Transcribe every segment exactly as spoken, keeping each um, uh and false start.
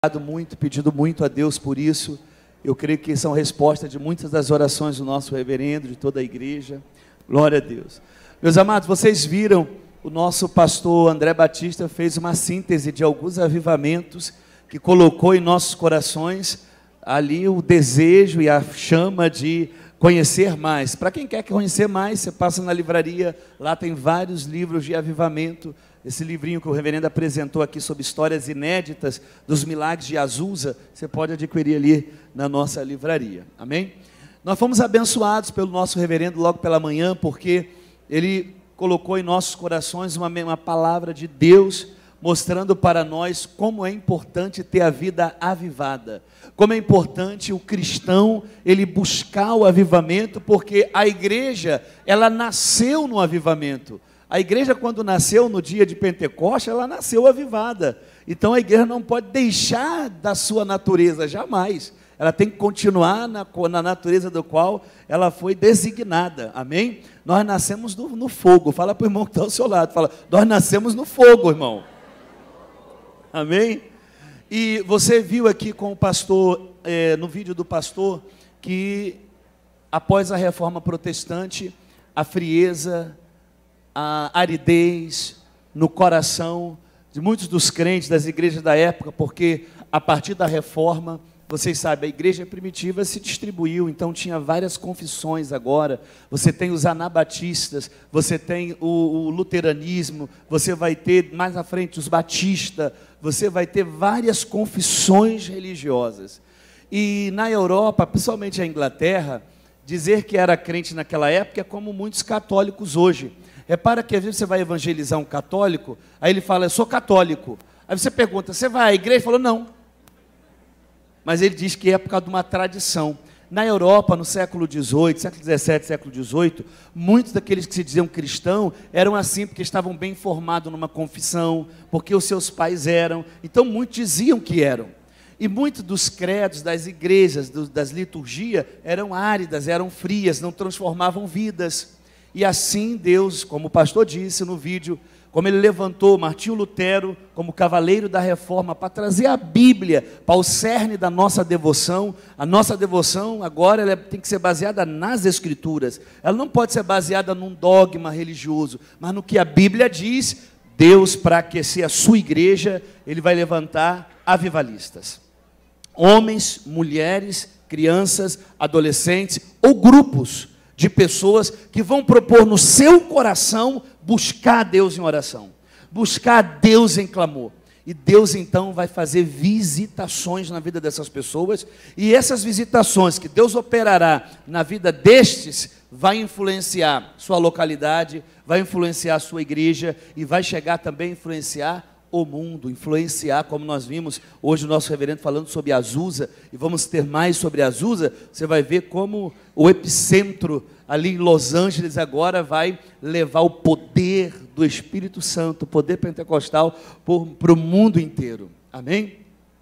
muito, pedido muito a Deus por isso. Eu creio que são respostas de muitas das orações do nosso reverendo, de toda a igreja. Glória a Deus. Meus amados, vocês viram, o nosso pastor André Batista fez uma síntese de alguns avivamentos que colocou em nossos corações ali o desejo e a chama de conhecer mais. Para quem quer conhecer mais, você passa na livraria, lá tem vários livros de avivamento. Esse livrinho que o reverendo apresentou aqui sobre histórias inéditas dos milagres de Azusa, você pode adquirir ali na nossa livraria. Amém? Nós fomos abençoados pelo nosso reverendo logo pela manhã, porque ele colocou em nossos corações uma, uma palavra de Deus, mostrando para nós como é importante ter a vida avivada, como é importante o cristão, ele buscar o avivamento, porque a igreja, ela nasceu no avivamento. A igreja, quando nasceu no dia de Pentecostes, ela nasceu avivada. Então a igreja não pode deixar da sua natureza, jamais. Ela tem que continuar na, na natureza do qual ela foi designada. Amém? Nós nascemos no, no fogo. Fala para o irmão que está ao seu lado. Fala, nós nascemos no fogo, irmão. Amém? E você viu aqui com o pastor, é, no vídeo do pastor, que após a reforma protestante, a frieza, a aridez no coração de muitos dos crentes das igrejas da época, porque a partir da reforma, vocês sabem, a igreja primitiva se distribuiu, então tinha várias confissões agora. Você tem os anabatistas, você tem o, o luteranismo, você vai ter mais à frente os batistas, você vai ter várias confissões religiosas. E na Europa, principalmente a Inglaterra, dizer que era crente naquela época é como muitos católicos hoje. Repara que às vezes você vai evangelizar um católico, aí ele fala, eu sou católico. Aí você pergunta, você vai à igreja? Ele falou, não. Mas ele diz que é por causa de uma tradição. Na Europa, no século dezoito, século dezessete, século dezoito, muitos daqueles que se diziam cristãos eram assim, porque estavam bem formados numa confissão, porque os seus pais eram. Então muitos diziam que eram. E muitos dos credos das igrejas, do, das liturgias, eram áridas, eram frias, não transformavam vidas. E assim Deus, como o pastor disse no vídeo, como ele levantou Martinho Lutero como cavaleiro da reforma para trazer a Bíblia para o cerne da nossa devoção. A nossa devoção agora ela tem que ser baseada nas Escrituras. Ela não pode ser baseada num dogma religioso, mas no que a Bíblia diz. Deus, para aquecer a sua igreja, ele vai levantar avivalistas. Homens, mulheres, crianças, adolescentes ou grupos de pessoas que vão propor no seu coração buscar a Deus em oração, buscar a Deus em clamor. E Deus então vai fazer visitações na vida dessas pessoas, e essas visitações que Deus operará na vida destes, vai influenciar sua localidade, vai influenciar a sua igreja, e vai chegar também a influenciar o mundo, influenciar, como nós vimos hoje o nosso reverendo falando sobre Azusa, e vamos ter mais sobre Azusa. Você vai ver como o epicentro ali em Los Angeles agora vai levar o poder do Espírito Santo, o poder pentecostal para o mundo inteiro. Amém?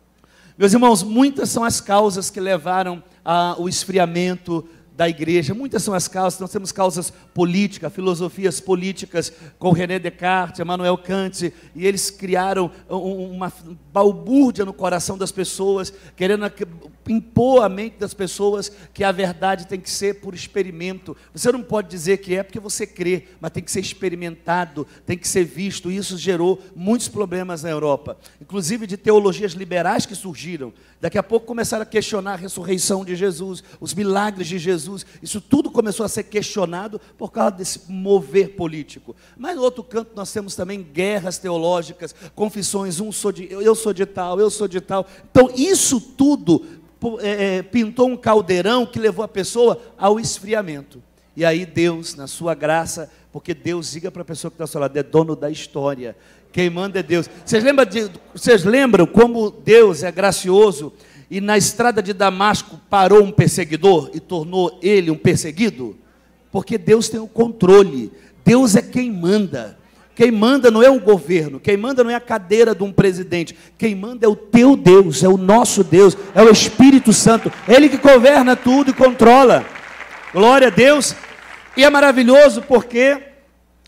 Meus irmãos, muitas são as causas que levaram ao esfriamento da igreja, muitas são as causas. Nós temos causas políticas, filosofias políticas, com René Descartes, Immanuel Kant, e eles criaram uma balbúrdia no coração das pessoas, querendo impor à mente das pessoas que a verdade tem que ser por experimento. Você não pode dizer que é porque você crê, mas tem que ser experimentado, tem que ser visto. E isso gerou muitos problemas na Europa, inclusive de teologias liberais que surgiram. Daqui a pouco começaram a questionar a ressurreição de Jesus, os milagres de Jesus. Isso tudo começou a ser questionado por causa desse mover político. Mas no outro canto nós temos também guerras teológicas, confissões, um sou de, eu sou de tal, eu sou de tal. Então isso tudo é, pintou um caldeirão que levou a pessoa ao esfriamento. E aí Deus, na sua graça, porque Deus, diga para a pessoa que está ao seu lado, é dono da história, quem manda é Deus. Vocês lembram, de, vocês lembram como Deus é gracioso? E na estrada de Damasco parou um perseguidor e tornou ele um perseguido? Porque Deus tem o controle, Deus é quem manda. Quem manda não é um governo, quem manda não é a cadeira de um presidente, quem manda é o teu Deus, é o nosso Deus, é o Espírito Santo, Ele que governa tudo e controla. Glória a Deus. E é maravilhoso porque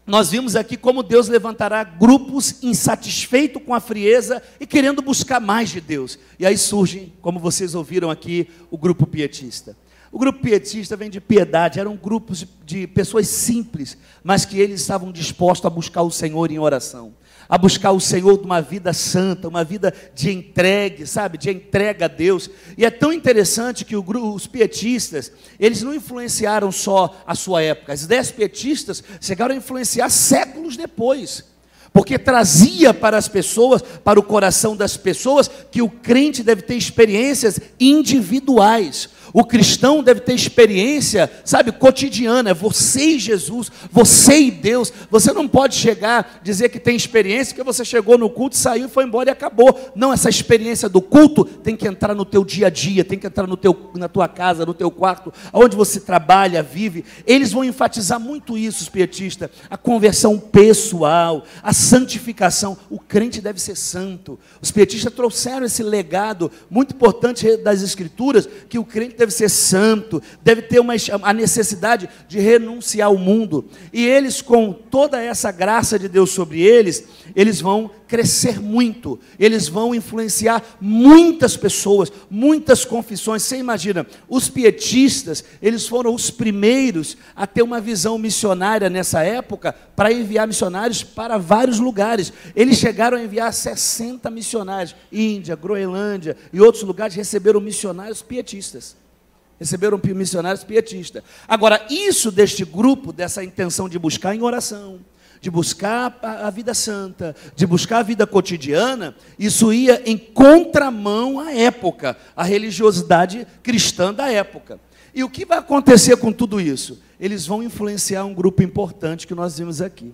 nós vimos aqui como Deus levantará grupos insatisfeitos com a frieza e querendo buscar mais de Deus. E aí surge, como vocês ouviram aqui, o grupo pietista. O grupo pietista vem de piedade, eram grupos de, de pessoas simples, mas que eles estavam dispostos a buscar o Senhor em oração, a buscar o Senhor de uma vida santa, uma vida de entregue, sabe, de entrega a Deus. E é tão interessante que o, os pietistas, eles não influenciaram só a sua época, as ideias pietistas chegaram a influenciar séculos depois, porque trazia para as pessoas, para o coração das pessoas, que o crente deve ter experiências individuais. O cristão deve ter experiência, sabe, cotidiana, é você e Jesus, você e Deus. Você não pode chegar, dizer que tem experiência, porque você chegou no culto, saiu, foi embora e acabou. Não, essa experiência do culto tem que entrar no teu dia a dia, tem que entrar no teu, na tua casa, no teu quarto, onde você trabalha, vive. Eles vão enfatizar muito isso, os pietistas, a conversão pessoal, a santificação. O crente deve ser santo. Os pietistas trouxeram esse legado muito importante das Escrituras, que o crente deve ser santo, deve ter uma, a necessidade de renunciar ao mundo. E eles, com toda essa graça de Deus sobre eles, eles vão crescer muito, eles vão influenciar muitas pessoas, muitas confissões. Você imagina, os pietistas, eles foram os primeiros a ter uma visão missionária nessa época, para enviar missionários para vários lugares. Eles chegaram a enviar sessenta missionários, Índia, Groenlândia e outros lugares receberam missionários pietistas. Receberam missionários pietistas. Agora, isso deste grupo, dessa intenção de buscar em oração, de buscar a vida santa, de buscar a vida cotidiana, isso ia em contramão à época, à religiosidade cristã da época. E o que vai acontecer com tudo isso? Eles vão influenciar um grupo importante que nós vimos aqui,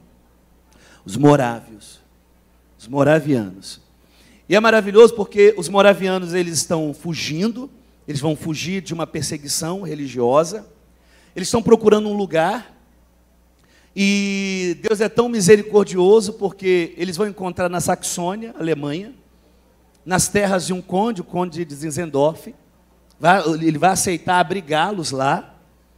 os morávios, os moravianos. E é maravilhoso porque os moravianos, eles estão fugindo, eles vão fugir de uma perseguição religiosa, eles estão procurando um lugar, e Deus é tão misericordioso, porque eles vão encontrar na Saxônia, Alemanha, nas terras de um conde, o conde de Zinzendorf, vai, ele vai aceitar abrigá-los lá,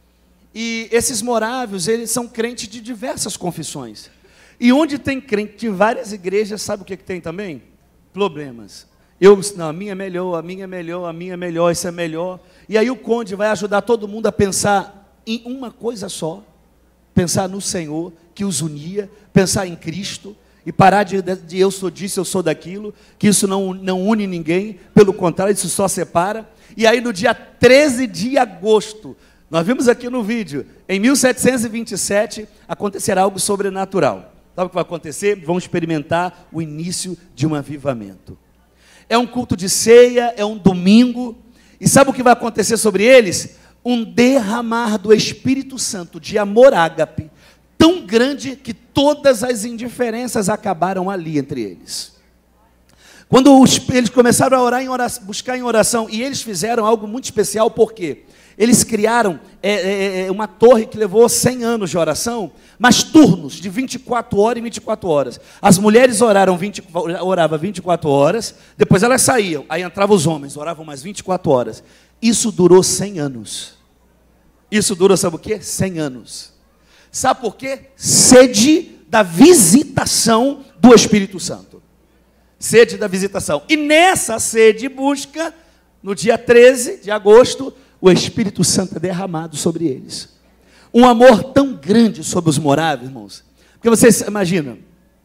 e esses morávios, eles são crentes de diversas confissões, e onde tem crente de várias igrejas, sabe o que, que tem também? Problemas. Eu, não, a minha é melhor, a minha é melhor, a minha é melhor, isso é melhor. E aí o conde vai ajudar todo mundo a pensar em uma coisa só, pensar no Senhor, que os unia, pensar em Cristo, e parar de, de eu sou disso, eu sou daquilo, que isso não, não une ninguém, pelo contrário, isso só separa. E aí no dia treze de agosto, nós vimos aqui no vídeo, em mil setecentos e vinte e sete, acontecerá algo sobrenatural. Sabe o que vai acontecer? Vão experimentar o início de um avivamento. É um culto de ceia, é um domingo, e sabe o que vai acontecer sobre eles? Um derramar do Espírito Santo, de amor ágape, tão grande que todas as indiferenças acabaram ali entre eles. Quando os, eles começaram a orar em oração, buscar em oração, e eles fizeram algo muito especial, por quê? Eles criaram é, é, uma torre que levou cem anos de oração, mas turnos de vinte e quatro horas e vinte e quatro horas. As mulheres oraram vinte, oravam vinte e quatro horas, depois elas saíam, aí entravam os homens, oravam mais vinte e quatro horas. Isso durou cem anos. Isso durou, sabe o quê? cem anos. Sabe por quê? Sede da visitação do Espírito Santo. Sede da visitação. E nessa sede busca, no dia treze de agosto, o Espírito Santo é derramado sobre eles. Um amor tão grande sobre os morávios, irmãos. Porque vocês imaginam,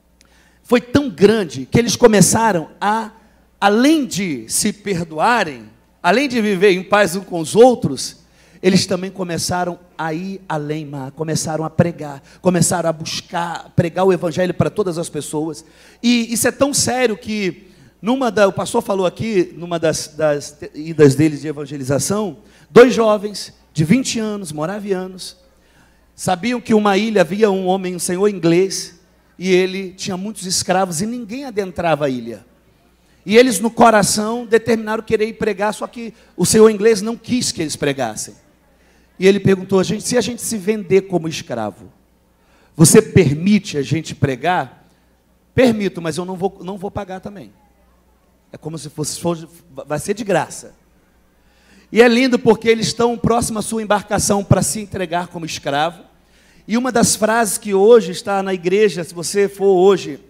foi tão grande que eles começaram a, além de se perdoarem, além de viver em paz uns com os outros, eles também começaram a ir além, começaram a pregar, começaram a buscar, pregar o Evangelho para todas as pessoas. E isso é tão sério que, numa da, o pastor falou aqui, numa das, das idas deles de evangelização, dois jovens de vinte anos, moravianos, sabiam que uma ilha havia um homem, um senhor inglês, e ele tinha muitos escravos e ninguém adentrava a ilha. E eles no coração determinaram querer ir pregar, só que o senhor inglês não quis que eles pregassem. E ele perguntou a gente, se a gente se vender como escravo, você permite a gente pregar? Permito, mas eu não vou, não vou pagar também. É como se fosse, fosse, vai ser de graça. E é lindo porque eles estão próximo à sua embarcação para se entregar como escravo. E uma das frases que hoje está na igreja, se você for hoje,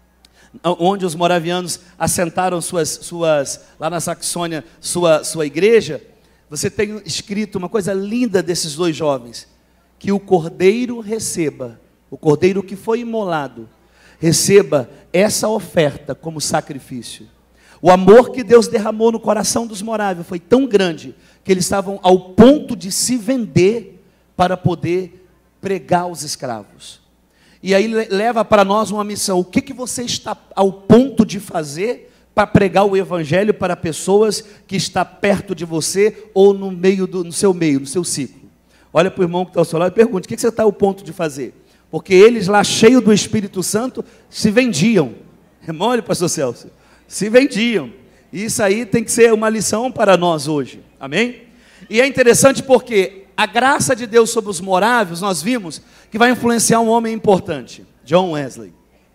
onde os moravianos assentaram suas, suas lá na Saxônia, sua, sua igreja, você tem escrito uma coisa linda desses dois jovens, que o cordeiro receba, o cordeiro que foi imolado, receba essa oferta como sacrifício. O amor que Deus derramou no coração dos morávios foi tão grande, que eles estavam ao ponto de se vender para poder pregar aos escravos. E aí leva para nós uma missão. O que, que você está ao ponto de fazer para pregar o evangelho para pessoas que estão perto de você ou no meio do, no seu meio, no seu ciclo? Olha para o irmão que está ao seu lado e pergunte: o que, que você está ao ponto de fazer? Porque eles lá, cheios do Espírito Santo, se vendiam. Olha, pastor Celso, se vendiam. E isso aí tem que ser uma lição para nós hoje. Amém? E é interessante porque a graça de Deus sobre os morávios, nós vimos que vai influenciar um homem importante, John Wesley.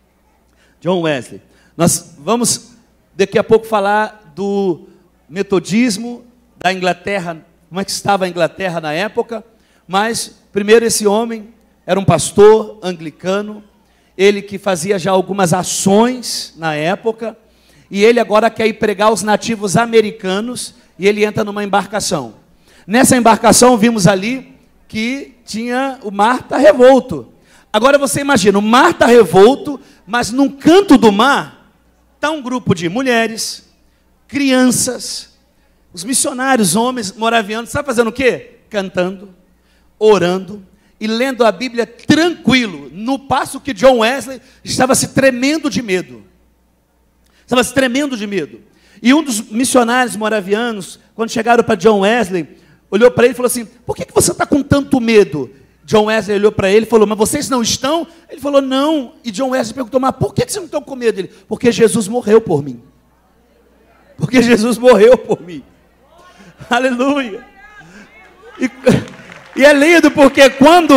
John Wesley. Nós vamos daqui a pouco falar do metodismo da Inglaterra, como é que estava a Inglaterra na época, mas primeiro esse homem era um pastor anglicano, ele que fazia já algumas ações na época, e ele agora quer ir pregar aos nativos americanos, e ele entra numa embarcação. Nessa embarcação vimos ali que tinha o mar está revolto. Agora você imagina, o mar está revolto, mas num canto do mar está um grupo de mulheres, crianças, os missionários, homens moravianos, sabe fazendo o quê? Cantando, orando e lendo a Bíblia tranquilo, no passo que John Wesley estava se tremendo de medo. Estava se tremendo de medo. E um dos missionários moravianos, quando chegaram para John Wesley, olhou para ele e falou assim: por que, que você está com tanto medo? John Wesley olhou para ele e falou: mas vocês não estão? Ele falou: não. E John Wesley perguntou: mas por que, que vocês não estão com medo? Ele: porque Jesus morreu por mim. Porque Jesus morreu por mim. Aleluia. E, e é lindo porque quando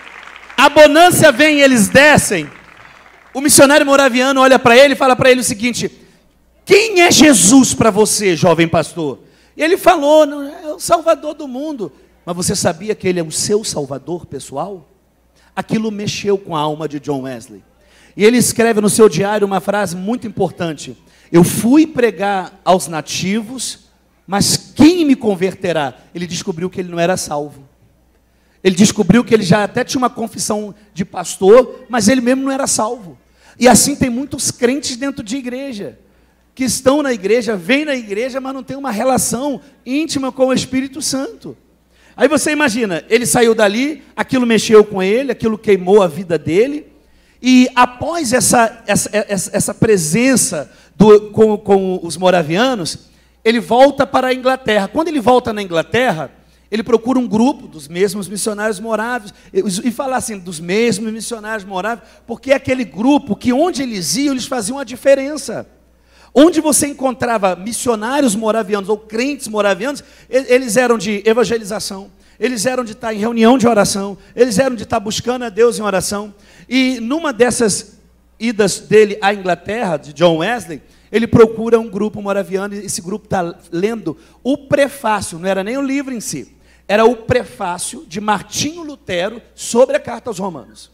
a bonança vem e eles descem, o missionário moraviano olha para ele e fala para ele o seguinte: quem é Jesus para você, jovem pastor? E ele falou: não, é o Salvador do mundo. Mas você sabia que ele é o seu Salvador pessoal? Aquilo mexeu com a alma de John Wesley. E ele escreve no seu diário uma frase muito importante: eu fui pregar aos nativos, mas quem me converterá? Ele descobriu que ele não era salvo. Ele descobriu que ele já até tinha uma confissão de pastor, mas ele mesmo não era salvo. E assim tem muitos crentes dentro de igreja, que estão na igreja, vêm na igreja, mas não tem uma relação íntima com o Espírito Santo. Aí você imagina, ele saiu dali, aquilo mexeu com ele, aquilo queimou a vida dele, e após essa, essa, essa, essa presença do, com, com os moravianos, ele volta para a Inglaterra. Quando ele volta na Inglaterra, ele procura um grupo dos mesmos missionários morávios, e fala assim, dos mesmos missionários morávios, porque é aquele grupo que onde eles iam, eles faziam a diferença. Onde você encontrava missionários moravianos ou crentes moravianos, eles eram de evangelização, eles eram de estar em reunião de oração, eles eram de estar buscando a Deus em oração. E numa dessas idas dele à Inglaterra, de John Wesley, ele procura um grupo moraviano, e esse grupo está lendo o prefácio, não era nem o livro em si, era o prefácio de Martinho Lutero sobre a carta aos Romanos.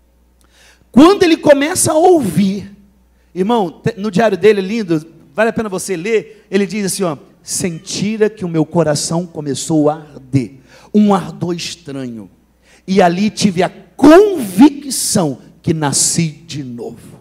Quando ele começa a ouvir, irmão, no diário dele, lindo, vale a pena você ler, ele diz assim, ó: sentira que o meu coração começou a arder, um ardor estranho, e ali tive a convicção que nasci de novo,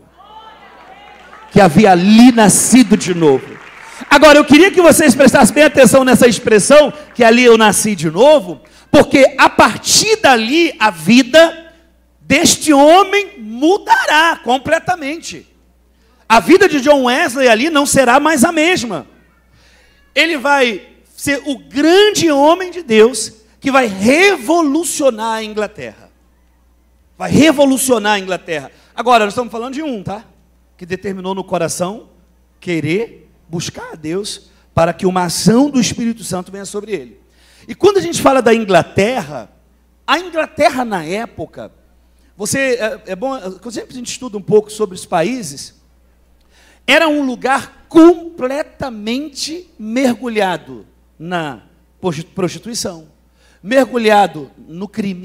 que havia ali nascido de novo. Agora, eu queria que vocês prestassem bem atenção nessa expressão, que ali eu nasci de novo, porque a partir dali, a vida deste homem mudará completamente. A vida de John Wesley ali não será mais a mesma. Ele vai ser o grande homem de Deus que vai revolucionar a Inglaterra. Vai revolucionar a Inglaterra. Agora, nós estamos falando de um, tá? Que determinou no coração querer buscar a Deus para que uma ação do Espírito Santo venha sobre ele. E quando a gente fala da Inglaterra, a Inglaterra na época, você, é, é bom, sempre a gente estuda um pouco sobre os países, era um lugar completamente mergulhado na prostituição, mergulhado no crime,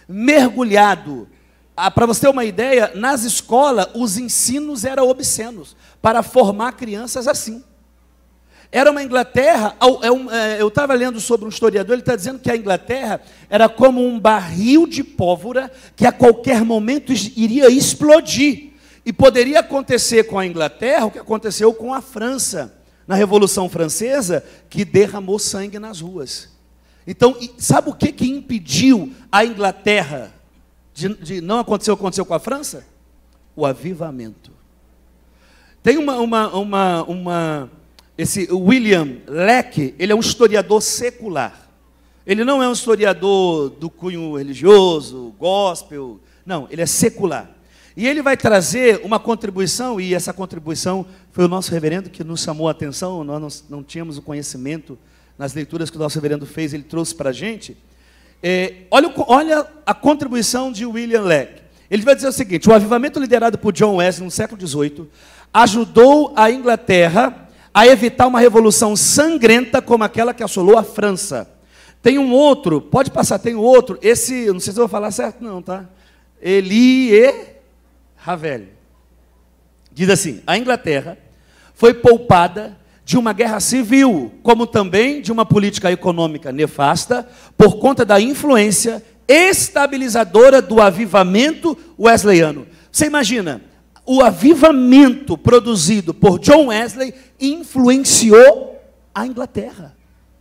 mergulhado. Ah, para você ter uma ideia, nas escolas os ensinos eram obscenos, para formar crianças assim. Era uma Inglaterra, eu estava lendo sobre um historiador, ele está dizendo que a Inglaterra era como um barril de pólvora que a qualquer momento iria explodir. E poderia acontecer com a Inglaterra o que aconteceu com a França, na Revolução Francesa, que derramou sangue nas ruas. Então, sabe o que, que impediu a Inglaterra de, de não acontecer o que aconteceu com a França? O avivamento. Tem uma... uma, uma, uma esse William Leck, ele é um historiador secular. Ele não é um historiador do cunho religioso, gospel, não, ele é secular. E ele vai trazer uma contribuição, e essa contribuição foi o nosso reverendo que nos chamou a atenção, nós não, não tínhamos o conhecimento nas leituras que o nosso reverendo fez, ele trouxe para a gente. É, olha, olha a contribuição de William Leck. Ele vai dizer o seguinte: o avivamento liderado por John Wesley no século dezoito ajudou a Inglaterra a evitar uma revolução sangrenta como aquela que assolou a França. Tem um outro, pode passar, tem um outro, esse, não sei se eu vou falar certo não, tá? Elie Ravel. Diz assim: a Inglaterra foi poupada de uma guerra civil, como também de uma política econômica nefasta, por conta da influência estabilizadora do avivamento wesleyano. Você imagina, o avivamento produzido por John Wesley influenciou a Inglaterra.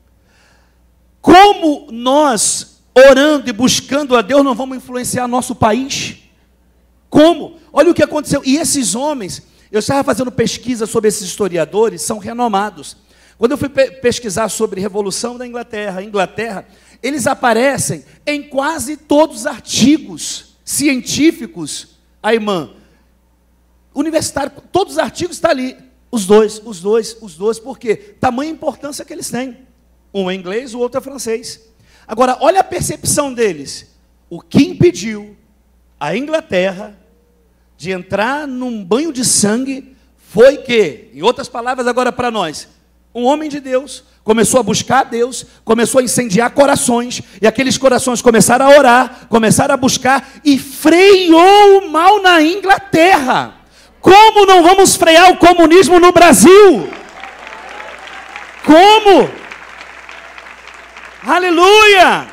Como nós, orando e buscando a Deus, não vamos influenciar nosso país? Como? Olha o que aconteceu. E esses homens, eu estava fazendo pesquisa sobre esses historiadores, são renomados. Quando eu fui pe- pesquisar sobre a Revolução da Inglaterra, Inglaterra, eles aparecem em quase todos os artigos científicos, a irmã, universitário, todos os artigos estão ali. Os dois, os dois, os dois, por quê? Tamanha importância que eles têm. Um é inglês, o outro é francês. Agora, olha a percepção deles. O que impediu a Inglaterra de entrar num banho de sangue foi que, em outras palavras agora para nós, um homem de Deus começou a buscar a Deus, começou a incendiar corações, e aqueles corações começaram a orar, começaram a buscar, e freou o mal na Inglaterra. Como não vamos frear o comunismo no Brasil? Como? Aleluia!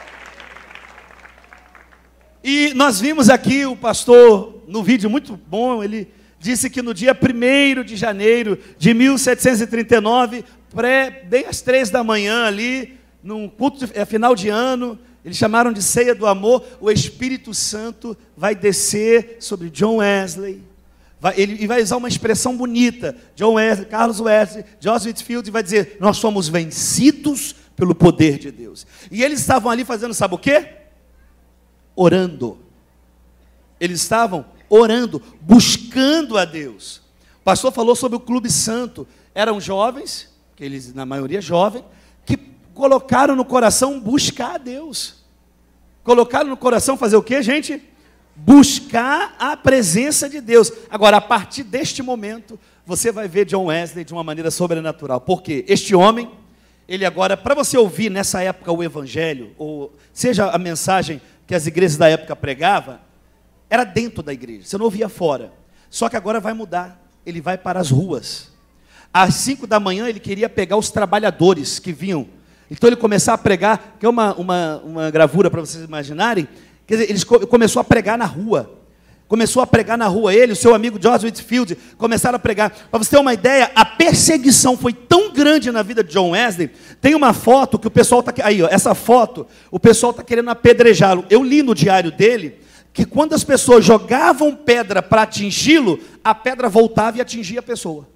E nós vimos aqui o pastor, no vídeo muito bom, ele disse que no dia primeiro de janeiro de mil setecentos e trinta e nove, pré, bem às três da manhã ali, num culto de, é, final de ano, eles chamaram de ceia do amor, o Espírito Santo vai descer sobre John Wesley. Vai, ele vai usar uma expressão bonita, John Wesley, Carlos Wesley, George Whitefield, e vai dizer: nós somos vencidos pelo poder de Deus. E eles estavam ali fazendo, sabe o quê? Orando. Eles estavam orando, buscando a Deus. O pastor falou sobre o Clube Santo. Eram jovens, que eles, na maioria jovens, que colocaram no coração buscar a Deus. Colocaram no coração fazer o quê, gente? Buscar a presença de Deus. Agora, a partir deste momento, você vai ver John Wesley de uma maneira sobrenatural. Porque este homem, ele agora, para você ouvir nessa época o evangelho, ou seja a mensagem que as igrejas da época pregavam, era dentro da igreja, você não ouvia fora. Só que agora vai mudar, ele vai para as ruas. Às cinco da manhã ele queria pegar os trabalhadores que vinham. Então ele começou a pregar, que é uma, uma, uma gravura para vocês imaginarem. Quer dizer, ele começou a pregar na rua. Começou a pregar na rua, ele, o seu amigo George Whitefield, começaram a pregar. Para você ter uma ideia, a perseguição foi tão grande na vida de John Wesley. Tem uma foto que o pessoal está... Aí, ó, essa foto, o pessoal está querendo apedrejá-lo. Eu li no diário dele, que quando as pessoas jogavam pedra para atingi-lo, a pedra voltava e atingia a pessoa.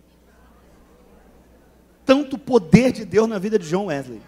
Tanto poder de Deus na vida de John Wesley.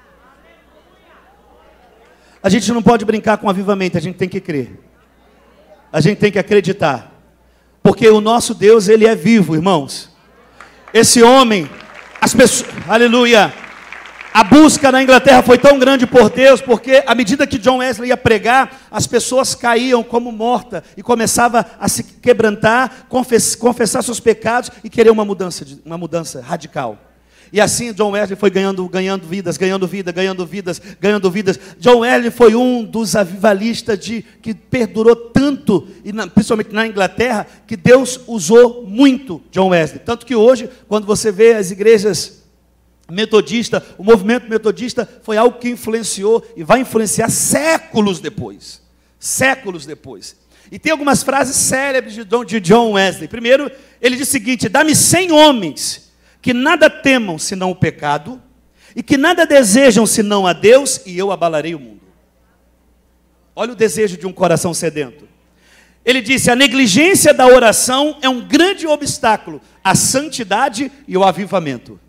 A gente não pode brincar com avivamento, a gente tem que crer. A gente tem que acreditar. Porque o nosso Deus, ele é vivo, irmãos. Esse homem, as pessoas, aleluia. A busca na Inglaterra foi tão grande por Deus, porque à medida que John Wesley ia pregar, as pessoas caíam como mortas e começavam a se quebrantar, confess, confessar seus pecados e querer uma mudança, uma mudança radical. E assim John Wesley foi ganhando, ganhando vidas, ganhando vida, ganhando vidas, ganhando vidas. John Wesley foi um dos avivalistas de, que perdurou tanto, e na, principalmente na Inglaterra, que Deus usou muito John Wesley. Tanto que hoje, quando você vê as igrejas metodistas, o movimento metodista foi algo que influenciou e vai influenciar séculos depois. Séculos depois. E tem algumas frases célebres de John, de John Wesley. Primeiro, ele diz o seguinte: dá-me cem homens que nada temam senão o pecado, e que nada desejam senão a Deus, e eu abalarei o mundo. Olha o desejo de um coração sedento. Ele disse: a negligência da oração é um grande obstáculo à santidade e ao avivamento.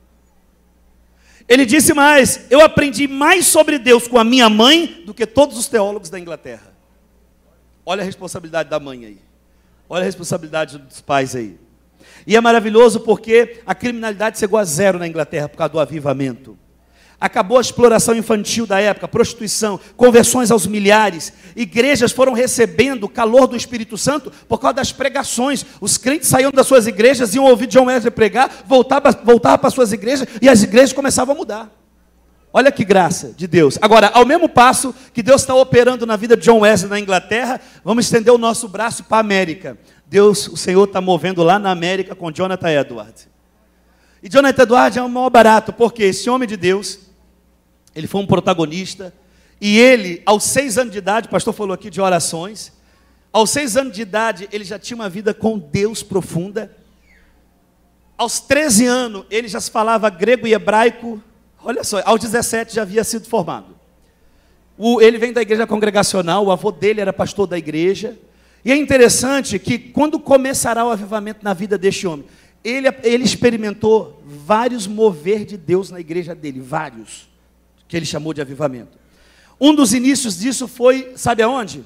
Ele disse mais: eu aprendi mais sobre Deus com a minha mãe do que todos os teólogos da Inglaterra. Olha a responsabilidade da mãe aí. Olha a responsabilidade dos pais aí. E é maravilhoso porque a criminalidade chegou a zero na Inglaterra por causa do avivamento. Acabou a exploração infantil da época, prostituição, conversões aos milhares. Igrejas foram recebendo o calor do Espírito Santo por causa das pregações. Os crentes saíam das suas igrejas, iam ouvir John Wesley pregar, voltavam, voltavam para as suas igrejas e as igrejas começavam a mudar. Olha que graça de Deus. Agora, ao mesmo passo que Deus está operando na vida de John Wesley na Inglaterra, vamos estender o nosso braço para a América. Deus, o Senhor está movendo lá na América com Jonathan Edwards. E Jonathan Edwards é o maior barato, porque esse homem de Deus, ele foi um protagonista, e ele, aos seis anos de idade, o pastor falou aqui de orações, aos seis anos de idade, ele já tinha uma vida com Deus profunda. Aos treze anos, ele já se falava grego e hebraico. Olha só, aos dezessete já havia sido formado. O, ele vem da igreja congregacional, o avô dele era pastor da igreja. E é interessante que quando começará o avivamento na vida deste homem, ele, ele experimentou vários mover de Deus na igreja dele, vários, que ele chamou de avivamento. Um dos inícios disso foi, sabe aonde?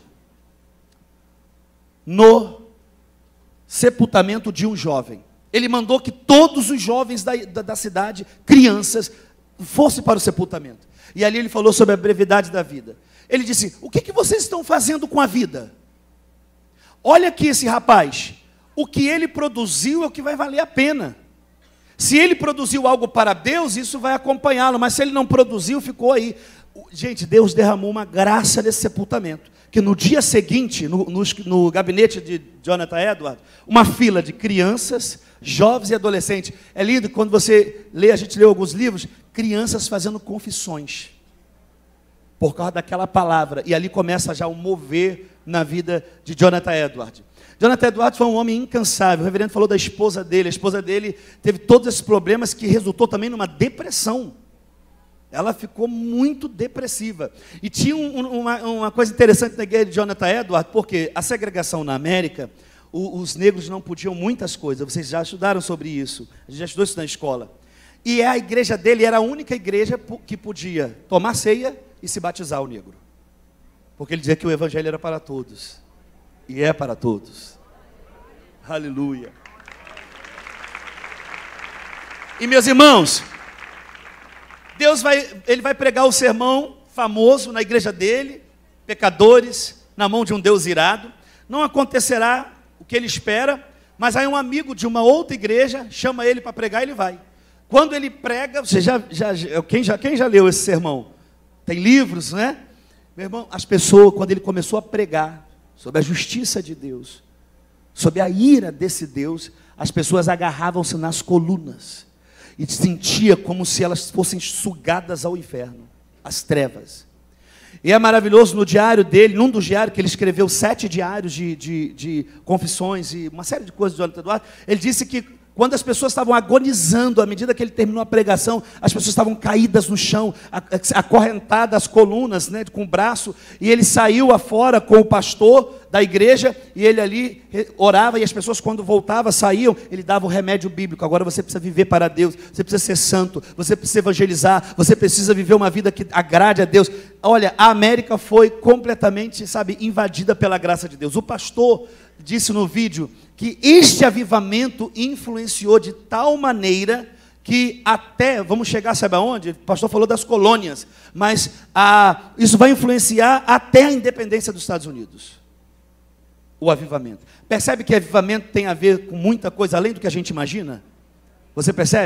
No sepultamento de um jovem. Ele mandou que todos os jovens da, da, da cidade, crianças, fossem para o sepultamento. E ali ele falou sobre a brevidade da vida. Ele disse: o que, que vocês estão fazendo com a vida? Olha aqui esse rapaz, o que ele produziu é o que vai valer a pena. Se ele produziu algo para Deus, isso vai acompanhá-lo, mas se ele não produziu, ficou aí. Gente, Deus derramou uma graça nesse sepultamento, que no dia seguinte, no, no, no gabinete de Jonathan Edwards, uma fila de crianças, jovens e adolescentes. É lindo quando você lê, a gente leu alguns livros, crianças fazendo confissões, por causa daquela palavra, e ali começa já o mover na vida de Jonathan Edwards. Jonathan Edwards foi um homem incansável. O reverendo falou da esposa dele. A esposa dele teve todos esses problemas que resultou também numa depressão. Ela ficou muito depressiva. E tinha um, uma, uma coisa interessante na igreja de Jonathan Edwards, porque a segregação na América, o, os negros não podiam muitas coisas. Vocês já estudaram sobre isso. A gente já estudou isso na escola. E a igreja dele era a única igreja que podia tomar ceia e se batizar o negro. Porque ele dizia que o evangelho era para todos. E é para todos. Aleluia. E meus irmãos, Deus vai, ele vai pregar o sermão famoso na igreja dele, pecadores, na mão de um Deus irado. Não acontecerá o que ele espera, mas aí um amigo de uma outra igreja chama ele para pregar e ele vai. Quando ele prega, você já, já, quem, já, quem já leu esse sermão? Tem livros, né? Meu irmão, as pessoas, quando ele começou a pregar sobre a justiça de Deus, sobre a ira desse Deus, as pessoas agarravam-se nas colunas e sentia como se elas fossem sugadas ao inferno, às trevas. E é maravilhoso, no diário dele, num dos diários que ele escreveu, sete diários de, de, de confissões e uma série de coisas de Jonathan Edwards, ele disse que quando as pessoas estavam agonizando, à medida que ele terminou a pregação, as pessoas estavam caídas no chão, acorrentadas às colunas, né, com o braço, e ele saiu afora com o pastor da igreja, e ele ali orava, e as pessoas quando voltavam, saíam, ele dava o remédio bíblico. Agora você precisa viver para Deus, você precisa ser santo, você precisa evangelizar, você precisa viver uma vida que agrade a Deus. Olha, a América foi completamente, sabe, invadida pela graça de Deus. O pastor disse no vídeo que este avivamento influenciou de tal maneira que até, vamos chegar, sabe aonde? O pastor falou das colônias, mas a, isso vai influenciar até a independência dos Estados Unidos. O avivamento. Percebe que avivamento tem a ver com muita coisa além do que a gente imagina? Você percebe?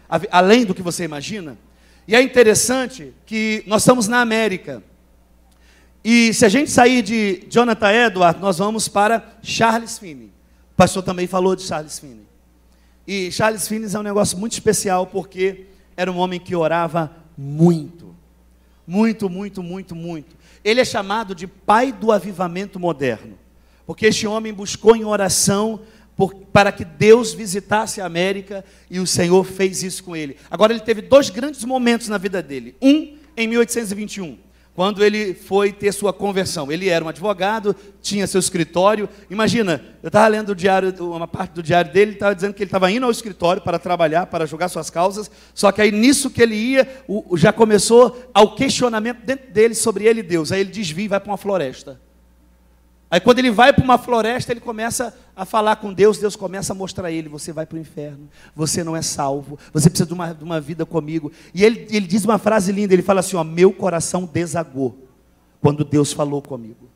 além do que você imagina. E é interessante que nós estamos na América. E se a gente sair de Jonathan Edwards, nós vamos para Charles Finney. O pastor também falou de Charles Finney. E Charles Finney é um negócio muito especial, porque era um homem que orava muito. Muito, muito, muito, muito. Ele é chamado de pai do avivamento moderno. Porque este homem buscou em oração por, para que Deus visitasse a América, e o Senhor fez isso com ele. Agora, ele teve dois grandes momentos na vida dele. Um, em mil oitocentos e vinte e um, quando ele foi ter sua conversão. Ele era um advogado, tinha seu escritório. Imagina, eu estava lendo o diário, uma parte do diário dele, ele estava dizendo que ele estava indo ao escritório para trabalhar, para julgar suas causas, só que aí nisso que ele ia, o, já começou ao questionamento dentro dele sobre ele e Deus. Aí ele desvia e vai para uma floresta. Aí quando ele vai para uma floresta, ele começa a falar com Deus, Deus começa a mostrar a ele: você vai para o inferno, você não é salvo, você precisa de uma, de uma vida comigo. E ele, ele diz uma frase linda, ele fala assim, ó, meu coração desagou quando Deus falou comigo.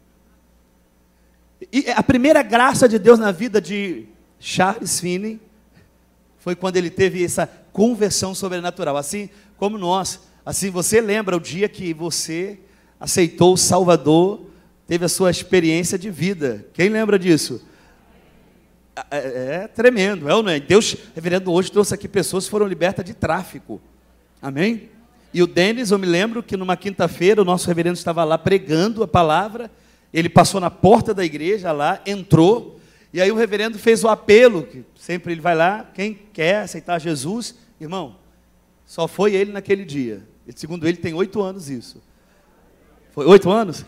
E a primeira graça de Deus na vida de Charles Finney foi quando ele teve essa conversão sobrenatural. Assim como nós, assim você lembra o dia que você aceitou o Salvador, teve a sua experiência de vida. Quem lembra disso? É, é tremendo, é ou não é? Deus, reverendo, hoje trouxe aqui pessoas que foram libertas de tráfico. Amém? E o Denis, eu me lembro que numa quinta-feira o nosso reverendo estava lá pregando a palavra. Ele passou na porta da igreja lá, entrou, e aí o reverendo fez o apelo, que sempre ele vai lá, quem quer aceitar Jesus, irmão, só foi ele naquele dia. Segundo ele, tem oito anos isso. Foi oito anos?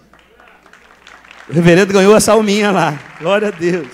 O reverendo ganhou essa alminha lá, glória a Deus.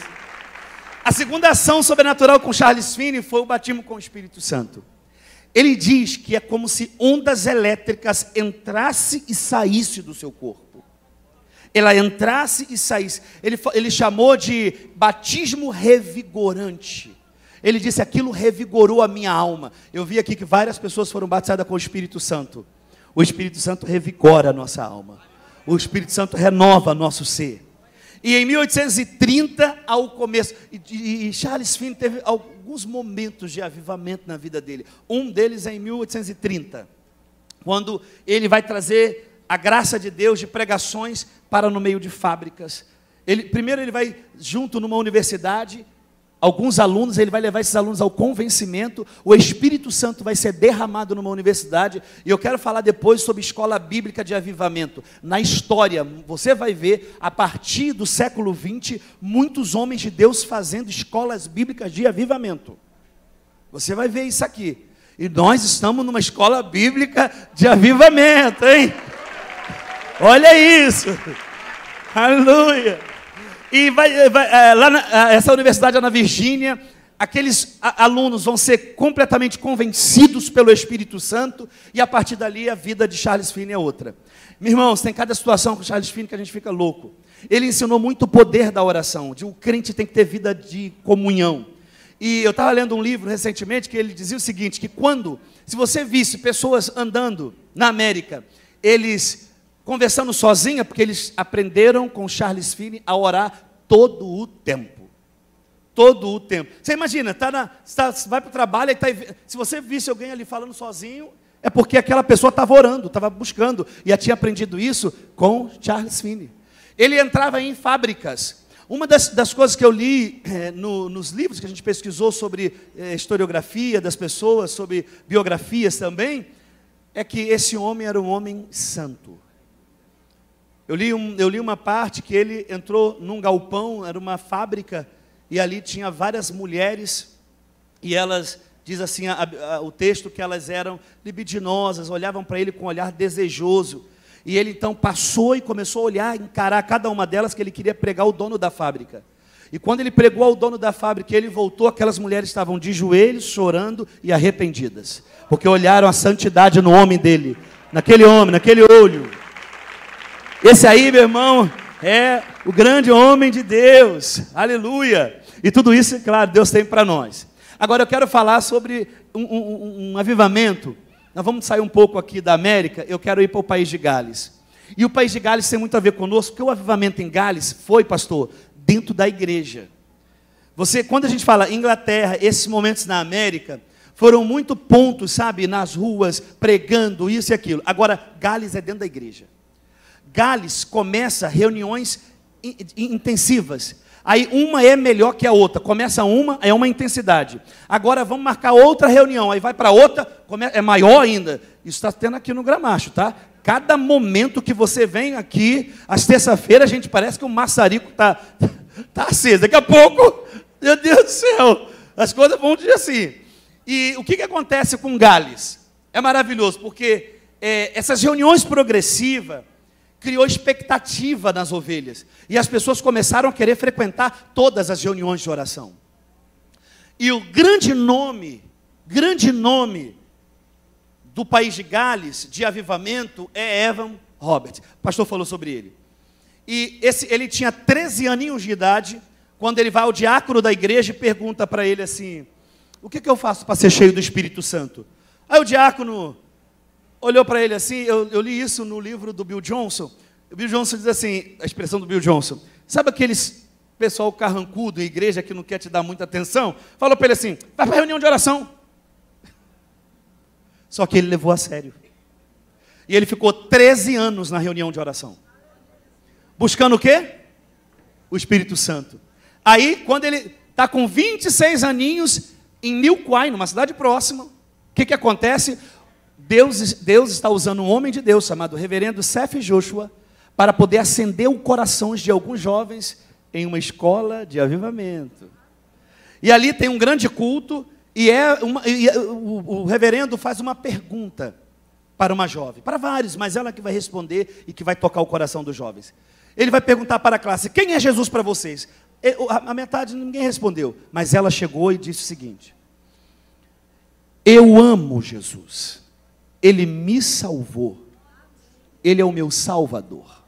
A segunda ação sobrenatural com Charles Finney foi o batismo com o Espírito Santo. Ele diz que é como se ondas elétricas entrasse e saísse do seu corpo. Ela entrasse e saísse. Ele, ele chamou de batismo revigorante. Ele disse, aquilo revigorou a minha alma. Eu vi aqui que várias pessoas foram batizadas com o Espírito Santo. O Espírito Santo revigora a nossa alma. O Espírito Santo renova nosso ser. E em mil oitocentos e trinta, ao começo, e, e Charles Finney teve alguns momentos de avivamento na vida dele. Um deles é em mil oitocentos e trinta, quando ele vai trazer a graça de Deus de pregações para no meio de fábricas. Ele, primeiro ele vai junto numa universidade, alguns alunos, ele vai levar esses alunos ao convencimento, o Espírito Santo vai ser derramado numa universidade, e eu quero falar depois sobre escola bíblica de avivamento. Na história, você vai ver, a partir do século vinte, muitos homens de Deus fazendo escolas bíblicas de avivamento. Você vai ver isso aqui. E nós estamos numa escola bíblica de avivamento, hein? Olha isso! Aleluia! E vai, vai é, lá na, essa universidade é na Virgínia. Aqueles a, alunos vão ser completamente convencidos pelo Espírito Santo, e a partir dali a vida de Charles Finney é outra. Meus irmãos, tem cada situação com Charles Finney que a gente fica louco. Ele ensinou muito o poder da oração, de o crente tem que ter vida de comunhão. E eu estava lendo um livro recentemente que ele dizia o seguinte, que quando, se você visse pessoas andando na América, eles conversando sozinha, porque eles aprenderam com Charles Finney a orar todo o tempo. Todo o tempo. Você imagina, tá na, tá, vai para o trabalho, e tá, se você visse alguém ali falando sozinho, é porque aquela pessoa estava orando, estava buscando, e já tinha aprendido isso com Charles Finney. Ele entrava em fábricas. Uma das, das coisas que eu li é, no, nos livros que a gente pesquisou sobre é, historiografia das pessoas, sobre biografias também, é que esse homem era um homem santo. Eu li, um, eu li uma parte que ele entrou num galpão, era uma fábrica, e ali tinha várias mulheres, e elas, diz assim a, a, o texto, que elas eram libidinosas, olhavam para ele com um olhar desejoso, e ele então passou e começou a olhar, encarar cada uma delas, que ele queria pregar o dono da fábrica. E quando ele pregou ao dono da fábrica, ele voltou, aquelas mulheres estavam de joelhos, chorando e arrependidas, porque olharam a santidade no homem dele, naquele homem, naquele olho. Esse aí, meu irmão, é o grande homem de Deus, aleluia, e tudo isso, claro, Deus tem para nós. Agora eu quero falar sobre um, um, um avivamento. Nós vamos sair um pouco aqui da América, eu quero ir para o país de Gales, e o país de Gales tem muito a ver conosco, porque o avivamento em Gales foi, pastor, dentro da igreja. Você, quando a gente fala Inglaterra, esses momentos na América, foram muito pontos, sabe, nas ruas, pregando isso e aquilo. Agora, Gales é dentro da igreja. Gales começa reuniões intensivas. Aí uma é melhor que a outra. Começa uma, é uma intensidade. Agora vamos marcar outra reunião. Aí vai para outra, é maior ainda. Isso está tendo aqui no Gramacho, tá? Cada momento que você vem aqui, às terça-feiras, a gente parece que o maçarico está tá aceso. Daqui a pouco, meu Deus do céu, as coisas vão dizer assim. E o que, que acontece com Gales? É maravilhoso, porque é, essas reuniões progressivas criou expectativa nas ovelhas. E as pessoas começaram a querer frequentar todas as reuniões de oração. E o grande nome, grande nome do país de Gales, de avivamento, é Evan Roberts. O pastor falou sobre ele. E esse, ele tinha treze aninhos de idade, quando ele vai ao diácono da igreja e pergunta para ele assim, o que, que eu faço para ser cheio do Espírito Santo? Aí o diácono olhou para ele assim, eu, eu li isso no livro do Bill Johnson. O Bill Johnson diz assim, a expressão do Bill Johnson, sabe aqueles pessoal carrancudo, igreja que não quer te dar muita atenção? Falou para ele assim, vai para a reunião de oração. Só que ele levou a sério. E ele ficou treze anos na reunião de oração. Buscando o quê? O Espírito Santo. Aí, quando ele está com vinte e seis aninhos, em New Quay, numa cidade próxima, o que, que acontece? Deus, Deus está usando um homem de Deus, chamado reverendo Seth Joshua, para poder acender o coração de alguns jovens em uma escola de avivamento. E ali tem um grande culto, e, é uma, e o, o reverendo faz uma pergunta para uma jovem, para vários, mas ela que vai responder e que vai tocar o coração dos jovens. Ele vai perguntar para a classe, quem é Jesus para vocês? A metade ninguém respondeu, mas ela chegou e disse o seguinte, eu amo Jesus, Ele me salvou, Ele é o meu salvador.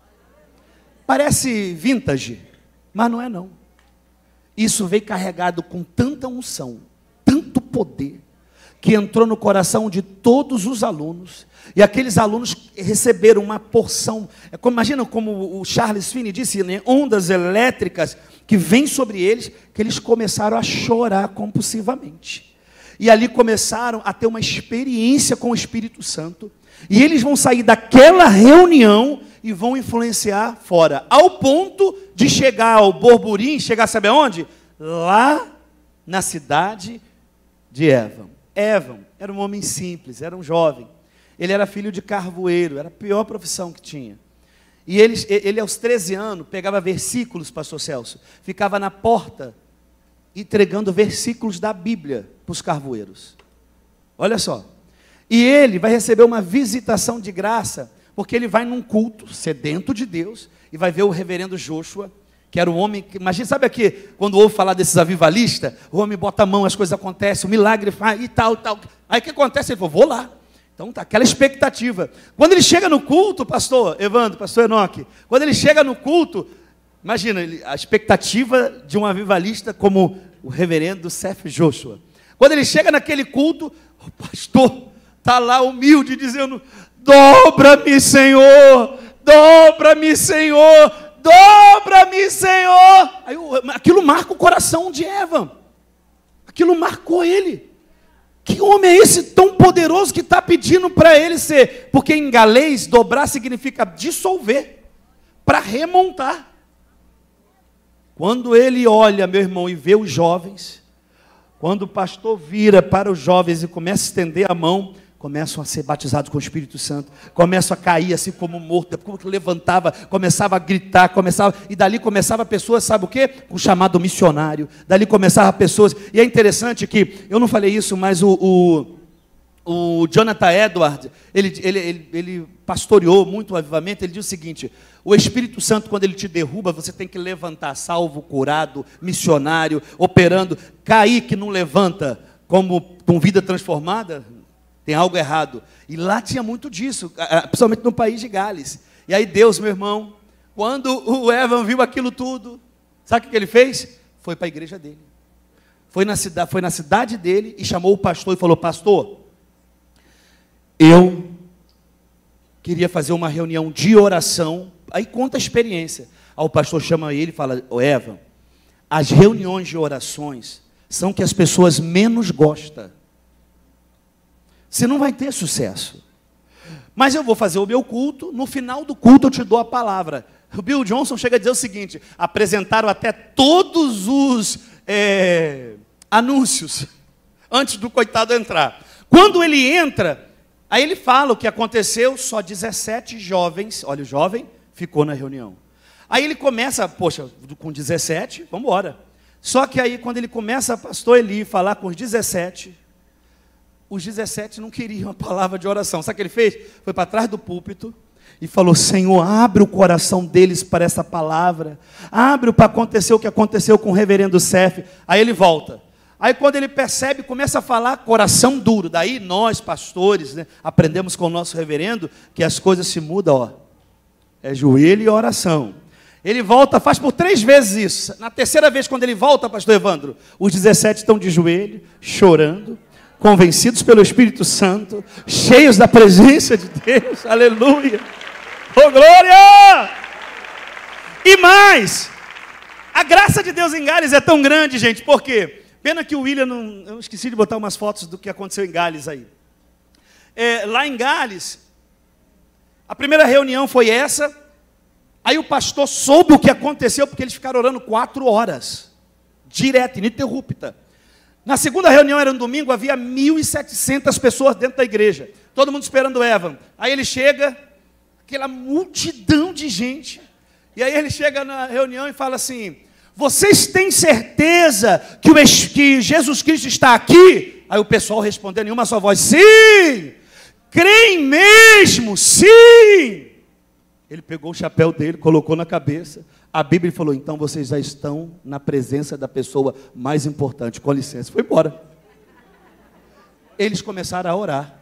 Parece vintage, mas não é não. Isso veio carregado com tanta unção, tanto poder, que entrou no coração de todos os alunos, e aqueles alunos receberam uma porção, é como, imagina como o Charles Finney disse, né, ondas elétricas que vêm sobre eles, que eles começaram a chorar compulsivamente. E ali começaram a ter uma experiência com o Espírito Santo, e eles vão sair daquela reunião e vão influenciar fora, ao ponto de chegar ao burburinho, chegar sabe aonde? Lá na cidade de Evan. Evan era um homem simples, era um jovem. Ele era filho de carvoeiro, era a pior profissão que tinha. E ele, ele aos treze anos, pegava versículos, pastor Celso, ficava na porta, entregando versículos da Bíblia para os carvoeiros. Olha só. E ele vai receber uma visitação de graça, porque ele vai num culto, sedento de Deus, e vai ver o reverendo Joshua, que era um homem, que, imagina, sabe aqui, quando ouve falar desses avivalistas, o homem bota a mão, as coisas acontecem, o milagre faz, e tal, tal. Aí o que acontece? Ele falou, vou lá. Então tá aquela expectativa. Quando ele chega no culto, pastor Evandro, pastor Enoque, quando ele chega no culto, imagina, a expectativa de um avivalista como o reverendo Seth Joshua. Quando ele chega naquele culto, o pastor está lá humilde, dizendo, dobra-me, Senhor, dobra-me, Senhor, dobra-me, Senhor. Aí, aquilo marca o coração de Evan. Aquilo marcou ele. Que homem é esse tão poderoso que está pedindo para ele ser? Porque em galês, dobrar significa dissolver, para remontar. Quando ele olha, meu irmão, e vê os jovens, quando o pastor vira para os jovens e começa a estender a mão, começam a ser batizados com o Espírito Santo, começam a cair assim como morto, como que levantava, começava a gritar, começava, e dali começava pessoas, sabe o quê? Com o chamado missionário, dali começava pessoas, e é interessante que, eu não falei isso, mas o, o, o Jonathan Edwards, ele, ele, ele, ele pastoreou muito o avivamento, ele diz o seguinte, o Espírito Santo, quando ele te derruba, você tem que levantar, salvo, curado, missionário, operando, cair que não levanta, como com vida transformada, tem algo errado. E lá tinha muito disso, principalmente no país de Gales. E aí Deus, meu irmão, quando o Evan viu aquilo tudo, sabe o que ele fez? Foi para a igreja dele. Foi na, cidade, foi na cidade dele e chamou o pastor e falou, pastor, eu queria fazer uma reunião de oração. Aí conta a experiência. Aí o pastor chama ele e fala, ô Evan, as reuniões de orações são que as pessoas menos gostam. você não vai ter sucesso. Mas eu vou fazer o meu culto, no final do culto eu te dou a palavra. O Bill Johnson chega a dizer o seguinte: apresentaram até todos os é, anúncios antes do coitado entrar. Quando ele entra, aí ele fala o que aconteceu, só dezessete jovens, olha, o jovem ficou na reunião. Aí ele começa, poxa, com dezessete, vamos embora. Só que aí quando ele começa, pastor Eli, falar com os dezessete, os dezessete não queriam a palavra de oração. Sabe o que ele fez? Foi para trás do púlpito e falou: Senhor, abre o coração deles para essa palavra. Abre para acontecer o que aconteceu com o reverendo Sef. Aí ele volta. Aí quando ele percebe, começa a falar, coração duro. Daí nós, pastores, né, aprendemos com o nosso reverendo que as coisas se mudam, ó. É joelho e oração. Ele volta, faz por três vezes isso. Na terceira vez, quando ele volta, pastor Evandro, os dezessete estão de joelho, chorando, convencidos pelo Espírito Santo, cheios da presença de Deus, aleluia, oh glória! E mais, a graça de Deus em Gales é tão grande, gente, por quê? Pena que o William, não, eu esqueci de botar umas fotos do que aconteceu em Gales aí. É, lá em Gales, a primeira reunião foi essa, aí o pastor soube o que aconteceu, porque eles ficaram orando quatro horas, direto, ininterrupta. Na segunda reunião, era um domingo, havia mil e setecentas pessoas dentro da igreja. Todo mundo esperando o Evan. Aí ele chega, aquela multidão de gente. E aí ele chega na reunião e fala assim: vocês têm certeza que, o, que Jesus Cristo está aqui? Aí o pessoal respondendo em uma só voz: sim! Creem mesmo? Sim! Ele pegou o chapéu dele, colocou na cabeça. A Bíblia falou: então vocês já estão na presença da pessoa mais importante. Com licença, foi embora. Eles começaram a orar.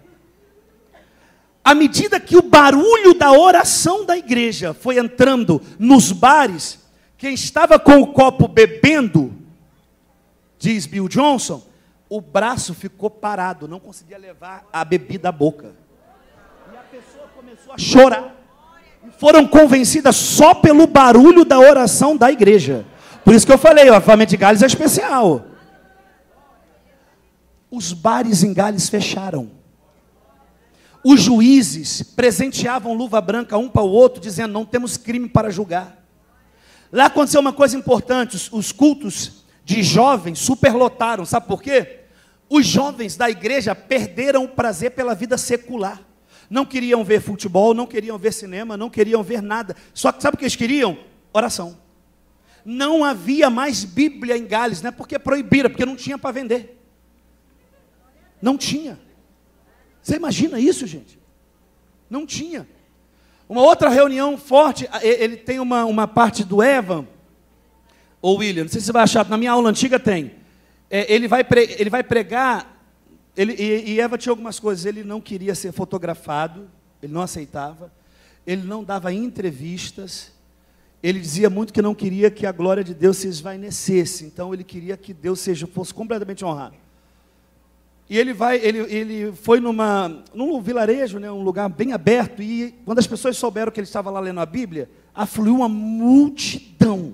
À medida que o barulho da oração da igreja foi entrando nos bares, quem estava com o copo bebendo, diz Bill Johnson, o braço ficou parado, não conseguia levar a bebida à boca. E a pessoa começou a chorar. Foram convencidas só pelo barulho da oração da igreja. Por isso que eu falei, a família de Gales é especial. Os bares em Gales fecharam. Os juízes presenteavam luva branca um para o outro, dizendo: não temos crime para julgar. Lá aconteceu uma coisa importante, os, os cultos de jovens superlotaram. Sabe por quê? Os jovens da igreja perderam o prazer pela vida secular. Não queriam ver futebol, não queriam ver cinema, não queriam ver nada. Só que sabe o que eles queriam? Oração. Não havia mais Bíblia em Gales, não é porque proibiram, porque não tinha para vender. Não tinha. Você imagina isso, gente? Não tinha. Uma outra reunião forte, ele tem uma, uma parte do Evan, ou William, não sei se você vai achar, na minha aula antiga tem. É, ele, vai pre, ele vai pregar. Ele, e, e Eva tinha algumas coisas, ele não queria ser fotografado, ele não aceitava, ele não dava entrevistas, ele dizia muito que não queria que a glória de Deus se esvaecesse, então ele queria que Deus seja, fosse completamente honrado. E ele, vai, ele, ele foi numa, num vilarejo, né, um lugar bem aberto, e quando as pessoas souberam que ele estava lá lendo a Bíblia, afluiu uma multidão.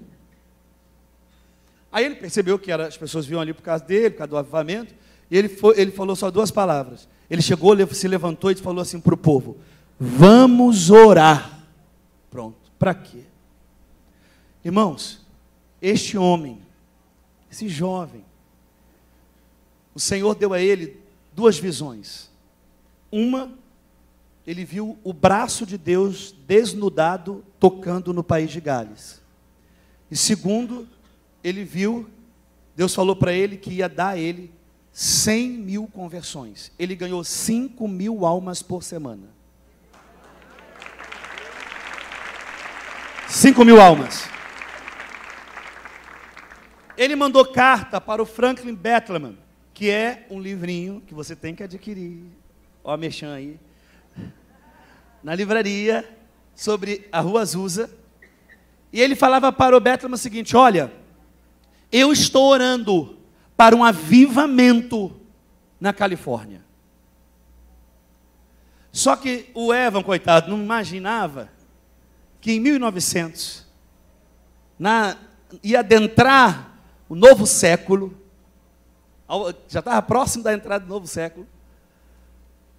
Aí ele percebeu que era, as pessoas viam ali por causa dele, por causa do avivamento. E ele, foi, ele falou só duas palavras. Ele chegou, se levantou e falou assim para o povo: vamos orar. Pronto, para quê? Irmãos, este homem, esse jovem, o Senhor deu a ele duas visões. Uma, ele viu o braço de Deus desnudado, tocando no país de Gales. E segundo, ele viu, Deus falou para ele que ia dar a ele cem mil conversões. Ele ganhou cinco mil almas por semana. cinco mil almas. Ele mandou carta para o Franklin Bettleman, que é um livrinho que você tem que adquirir. Ó a mexã aí. Na livraria, sobre a Rua Azusa. E ele falava para o Bettleman o seguinte: olha, eu estou orando para um avivamento na Califórnia. Só que o Evan, coitado, não imaginava que em mil e novecentos, na, ia adentrar o novo século, já estava próximo da entrada do novo século,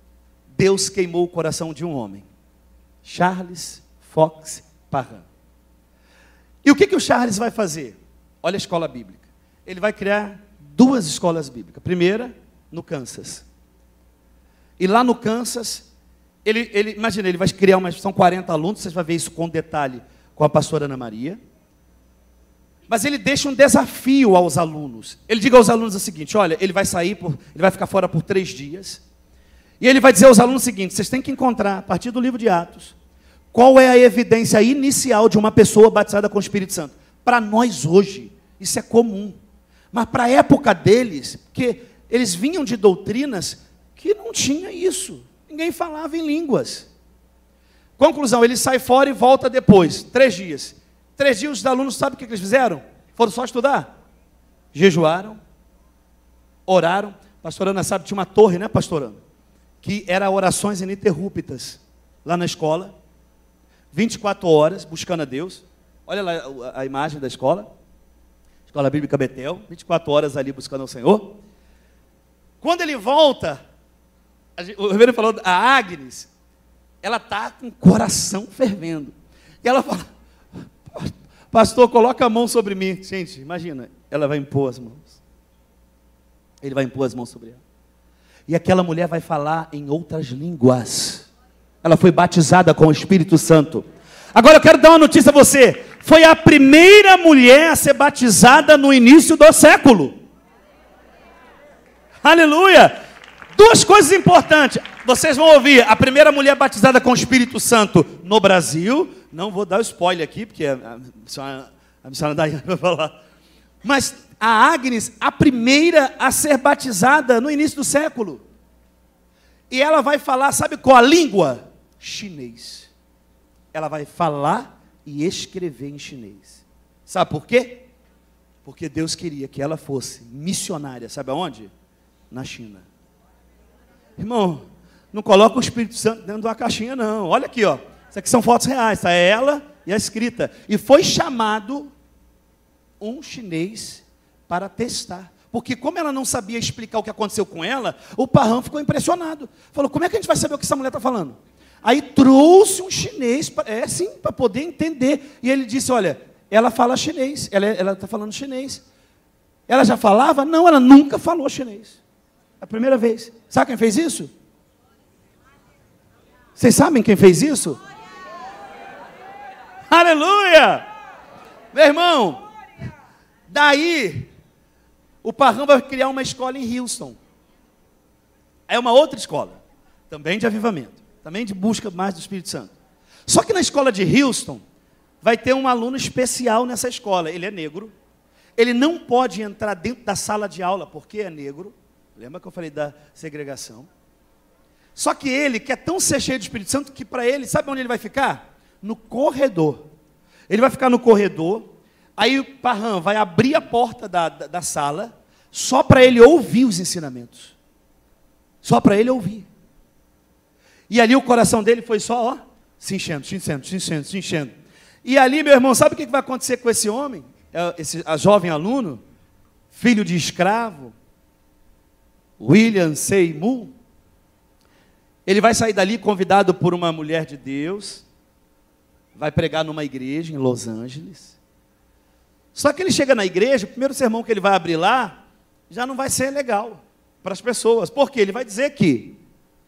Deus queimou o coração de um homem, Charles Fox Parham. E o que, que o Charles vai fazer? Olha a escola bíblica. Ele vai criar duas escolas bíblicas. Primeira, no Kansas. E lá no Kansas, ele, ele, imagina, ele vai criar uma, são quarenta alunos, vocês vão ver isso com detalhe com a pastora Ana Maria. Mas ele deixa um desafio aos alunos. Ele diz aos alunos o seguinte: olha, ele vai sair, por, ele vai ficar fora por três dias. E ele vai dizer aos alunos o seguinte: vocês têm que encontrar, a partir do livro de Atos, qual é a evidência inicial de uma pessoa batizada com o Espírito Santo. Para nós hoje, isso é comum. Mas para a época deles, porque eles vinham de doutrinas que não tinha isso. Ninguém falava em línguas. Conclusão, ele sai fora e volta depois, três dias. Três dias os alunos, sabem o que eles fizeram? Foram só estudar. Jejuaram, oraram. Pastor Ana sabe, tinha uma torre, né, pastor Ana? Que era orações ininterruptas lá na escola. vinte e quatro horas, buscando a Deus. Olha lá a, a imagem da escola. Escola Bíblica Betel. vinte e quatro horas ali buscando ao Senhor. Quando ele volta, a gente, o reverendo falou, a Agnes, ela está com o coração fervendo. E ela fala, pastor, coloca a mão sobre mim. Gente, imagina, ela vai impor as mãos. Ele vai impor as mãos sobre ela. E aquela mulher vai falar em outras línguas. Ela foi batizada com o Espírito Santo. Agora eu quero dar uma notícia a você. Foi a primeira mulher a ser batizada no início do século. Aleluia! Duas coisas importantes. Vocês vão ouvir. A primeira mulher batizada com o Espírito Santo no Brasil. Não vou dar o spoiler aqui, porque a missionária, a missionária Daiane vai falar. Mas a Agnes, a primeira a ser batizada no início do século. E ela vai falar, sabe qual a língua? Chinês. Ela vai falar e escrever em chinês. Sabe por quê? Porque Deus queria que ela fosse missionária. Sabe aonde? Na China. Irmão, não coloca o Espírito Santo dentro de uma caixinha, não. Olha aqui, ó. Isso aqui são fotos reais, tá? É ela e a escrita. E foi chamado um chinês para testar. Porque como ela não sabia explicar o que aconteceu com ela, o Parham ficou impressionado. Falou, como é que a gente vai saber o que essa mulher está falando? Aí trouxe um chinês, pra, é sim, para poder entender. E ele disse, olha, ela fala chinês, ela está falando chinês. Ela já falava? Não, ela nunca falou chinês. A primeira vez. Sabe quem fez isso? Vocês sabem quem fez isso? Aleluia! Meu irmão, daí, o Parham vai criar uma escola em Houston. É uma outra escola, também de avivamento, também de busca mais do Espírito Santo. Só que na escola de Houston, vai ter um aluno especial nessa escola. Ele é negro, ele não pode entrar dentro da sala de aula, porque é negro. Lembra que eu falei da segregação? Só que ele quer tão ser cheio do Espírito Santo, que para ele, sabe onde ele vai ficar? No corredor. Ele vai ficar no corredor. Aí o Parham vai abrir a porta da, da, da sala, só para ele ouvir os ensinamentos. Só para ele ouvir. E ali o coração dele foi só, ó, se enchendo, se enchendo, se enchendo, se enchendo. E ali, meu irmão, sabe o que vai acontecer com esse homem? Esse a jovem aluno, filho de escravo, William Seymour. Ele vai sair dali convidado por uma mulher de Deus, vai pregar numa igreja em Los Angeles. Só que ele chega na igreja, o primeiro sermão que ele vai abrir lá, já não vai ser legal para as pessoas. Por quê? Ele vai dizer que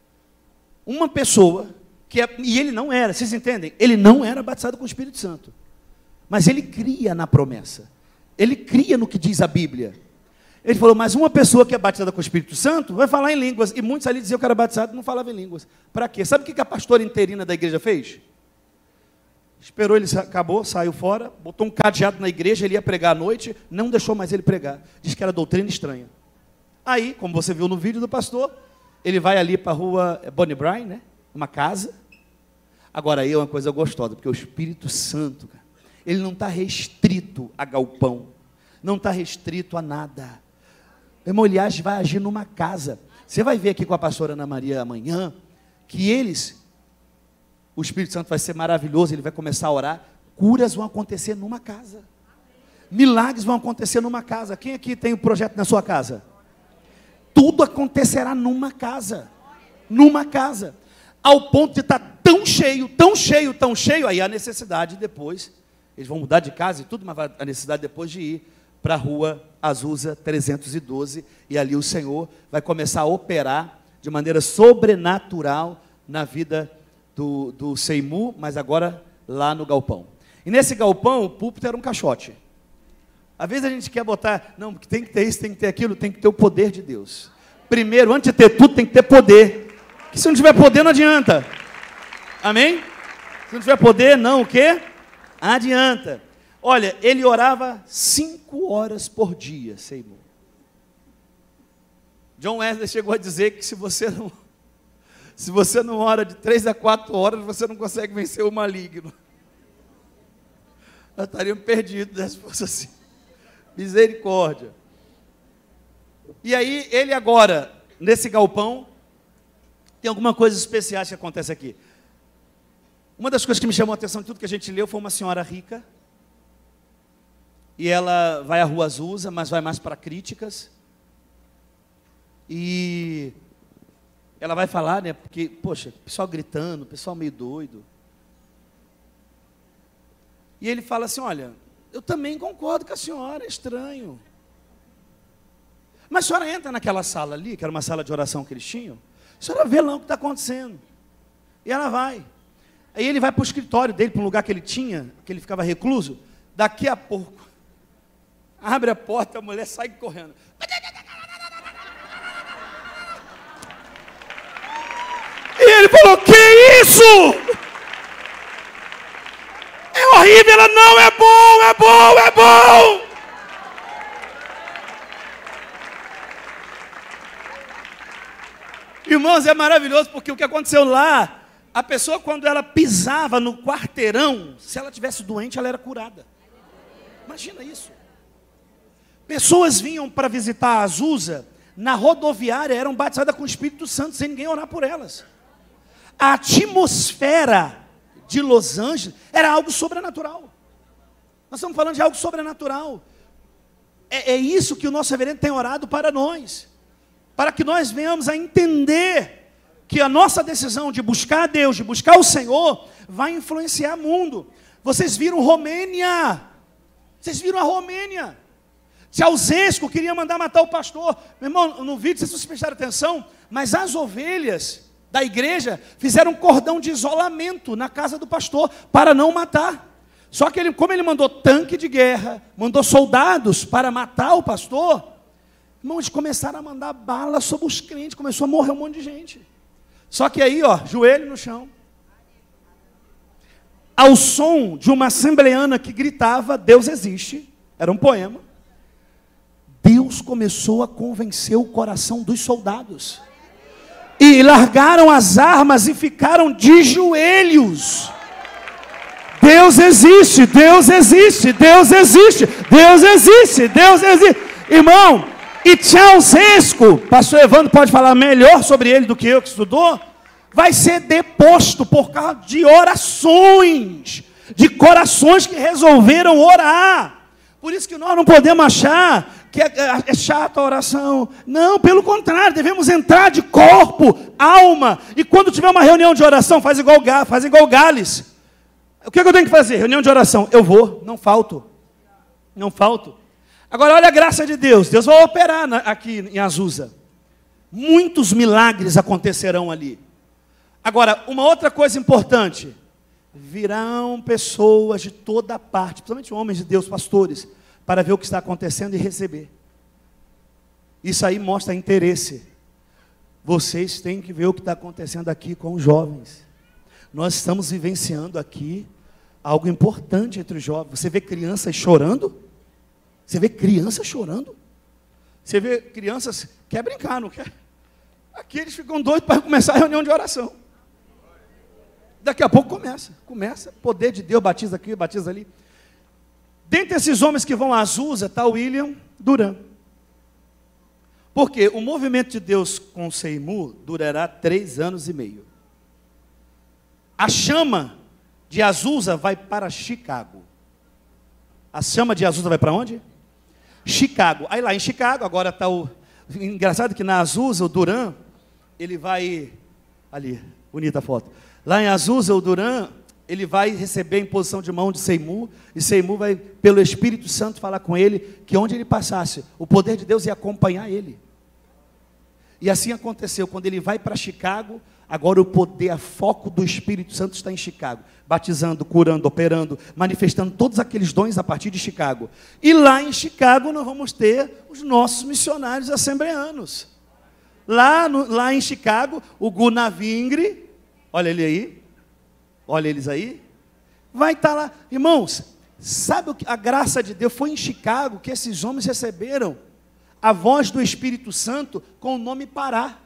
uma pessoa, que é, e ele não era, vocês entendem? Ele não era batizado com o Espírito Santo. Mas ele cria na promessa. Ele cria no que diz a Bíblia. Ele falou, mas uma pessoa que é batizada com o Espírito Santo vai falar em línguas. E muitos ali diziam que era batizado e não falava em línguas. Para quê? Sabe o que a pastora interina da igreja fez? Esperou, ele acabou, saiu fora, botou um cadeado na igreja, ele ia pregar à noite, não deixou mais ele pregar. Diz que era doutrina estranha. Aí, como você viu no vídeo do pastor, ele vai ali para a rua Bonnie Bryan, né? Uma casa. Agora aí é uma coisa gostosa, porque o Espírito Santo, cara, ele não está restrito a galpão, não está restrito a nada. Irmão, ele age, vai agir numa casa. Você vai ver aqui com a pastora Ana Maria amanhã, que eles, o Espírito Santo vai ser maravilhoso, ele vai começar a orar, curas vão acontecer numa casa, milagres vão acontecer numa casa. Quem aqui tem um projeto na sua casa? Tudo acontecerá numa casa. numa casa, ao ponto de estar tão cheio, tão cheio, tão cheio, aí a necessidade depois, eles vão mudar de casa e tudo, mas a necessidade depois de ir para a rua Azusa trezentos e doze, e ali o Senhor vai começar a operar de maneira sobrenatural na vida do, do Seimu, mas agora lá no galpão. E nesse galpão, o púlpito era um caixote. Às vezes a gente quer botar, não, porque tem que ter isso, tem que ter aquilo, tem que ter o poder de Deus. Primeiro, antes de ter tudo, tem que ter poder. Porque se não tiver poder, não adianta. Amém? Se não tiver poder, não, o quê? Adianta. Olha, ele orava cinco horas por dia, Seimu. John Wesley chegou a dizer que se você não, se você não ora de três a quatro horas, você não consegue vencer o maligno. Nós estaríamos perdidos, né, se fosse assim. Misericórdia. E aí, ele agora, nesse galpão, tem alguma coisa especial que acontece aqui. Uma das coisas que me chamou a atenção de tudo que a gente leu foi uma senhora rica. E ela vai à Rua Azusa, mas vai mais para críticas. E ela vai falar, né, porque, poxa, pessoal gritando, pessoal meio doido. E ele fala assim, olha, eu também concordo com a senhora, é estranho. Mas a senhora entra naquela sala ali, que era uma sala de oração que eles tinham, a senhora vê lá o que está acontecendo. E ela vai. Aí ele vai para o escritório dele, para um lugar que ele tinha, que ele ficava recluso. Daqui a pouco, abre a porta, a mulher sai correndo. E ele falou, que isso? É horrível, ela não, é bom, é bom, é bom. Irmãos, é maravilhoso, porque o que aconteceu lá, a pessoa quando ela pisava no quarteirão, se ela tivesse doente, ela era curada. Imagina isso. Pessoas vinham para visitar a Azusa, na rodoviária, eram batizadas com o Espírito Santo, sem ninguém orar por elas. A atmosfera de Los Angeles era algo sobrenatural. Nós estamos falando de algo sobrenatural. É, é isso que o nosso reverendo tem orado para nós. Para que nós venhamos a entender que a nossa decisão de buscar a Deus, de buscar o Senhor, vai influenciar o mundo. Vocês viram Romênia. Vocês viram a Romênia. Ceausescu queria mandar matar o pastor. Meu irmão, no vídeo, vocês prestaram atenção, mas as ovelhas da igreja fizeram um cordão de isolamento na casa do pastor para não matar. Só que ele, como ele mandou tanque de guerra, mandou soldados para matar o pastor, irmãos, começaram a mandar bala sobre os crentes, começou a morrer um monte de gente. Só que aí, ó, joelho no chão. Ao som de uma assembleana que gritava, Deus existe, era um poema. Deus começou a convencer o coração dos soldados. E largaram as armas e ficaram de joelhos. Deus existe, Deus existe, Deus existe, Deus existe, Deus existe. Irmão, e Ceausescu, pastor Evandro pode falar melhor sobre ele do que eu que estudou, vai ser deposto por causa de orações, de corações que resolveram orar. Por isso que nós não podemos achar que é, é chata a oração. Não, pelo contrário, devemos entrar de corpo, alma. E quando tiver uma reunião de oração, faz igual, faz igual Gales. O que, é que eu tenho que fazer? Reunião de oração. Eu vou, não falto. Não falto. Agora, olha a graça de Deus. Deus vai operar na, aqui em Azusa. Muitos milagres acontecerão ali. Agora, uma outra coisa importante. Virão pessoas de toda parte, principalmente homens de Deus, pastores, para ver o que está acontecendo e receber. Isso aí mostra interesse. Vocês têm que ver o que está acontecendo aqui com os jovens. Nós estamos vivenciando aqui algo importante entre os jovens. Você vê crianças chorando? Você vê crianças chorando? Você vê crianças, quer brincar, não quer? Aqui eles ficam doidos para começar a reunião de oração. Daqui a pouco começa, começa, poder de Deus, batiza aqui, batiza ali. Dentre esses homens que vão a Azusa, está o William Duran. Porque o movimento de Deus com o Seimu durará três anos e meio. A chama de Azusa vai para Chicago. A chama de Azusa vai para onde? Chicago. Aí lá em Chicago, agora está o... Engraçado que na Azusa, o Duran, ele vai Ali, bonita a foto. Lá em Azusa, o Duran, ele vai receber a imposição de mão de Seimu, e Seimu vai, pelo Espírito Santo, falar com ele, que onde ele passasse, o poder de Deus ia acompanhar ele. E assim aconteceu, quando ele vai para Chicago, agora o poder, a foco do Espírito Santo está em Chicago, batizando, curando, operando, manifestando todos aqueles dons a partir de Chicago. E lá em Chicago nós vamos ter os nossos missionários assembleanos. Lá, no, lá em Chicago, o Gunavingre, olha ele aí, olha eles aí, vai estar lá. Irmãos, sabe o que a graça de Deus foi em Chicago que esses homens receberam a voz do Espírito Santo com o nome Pará.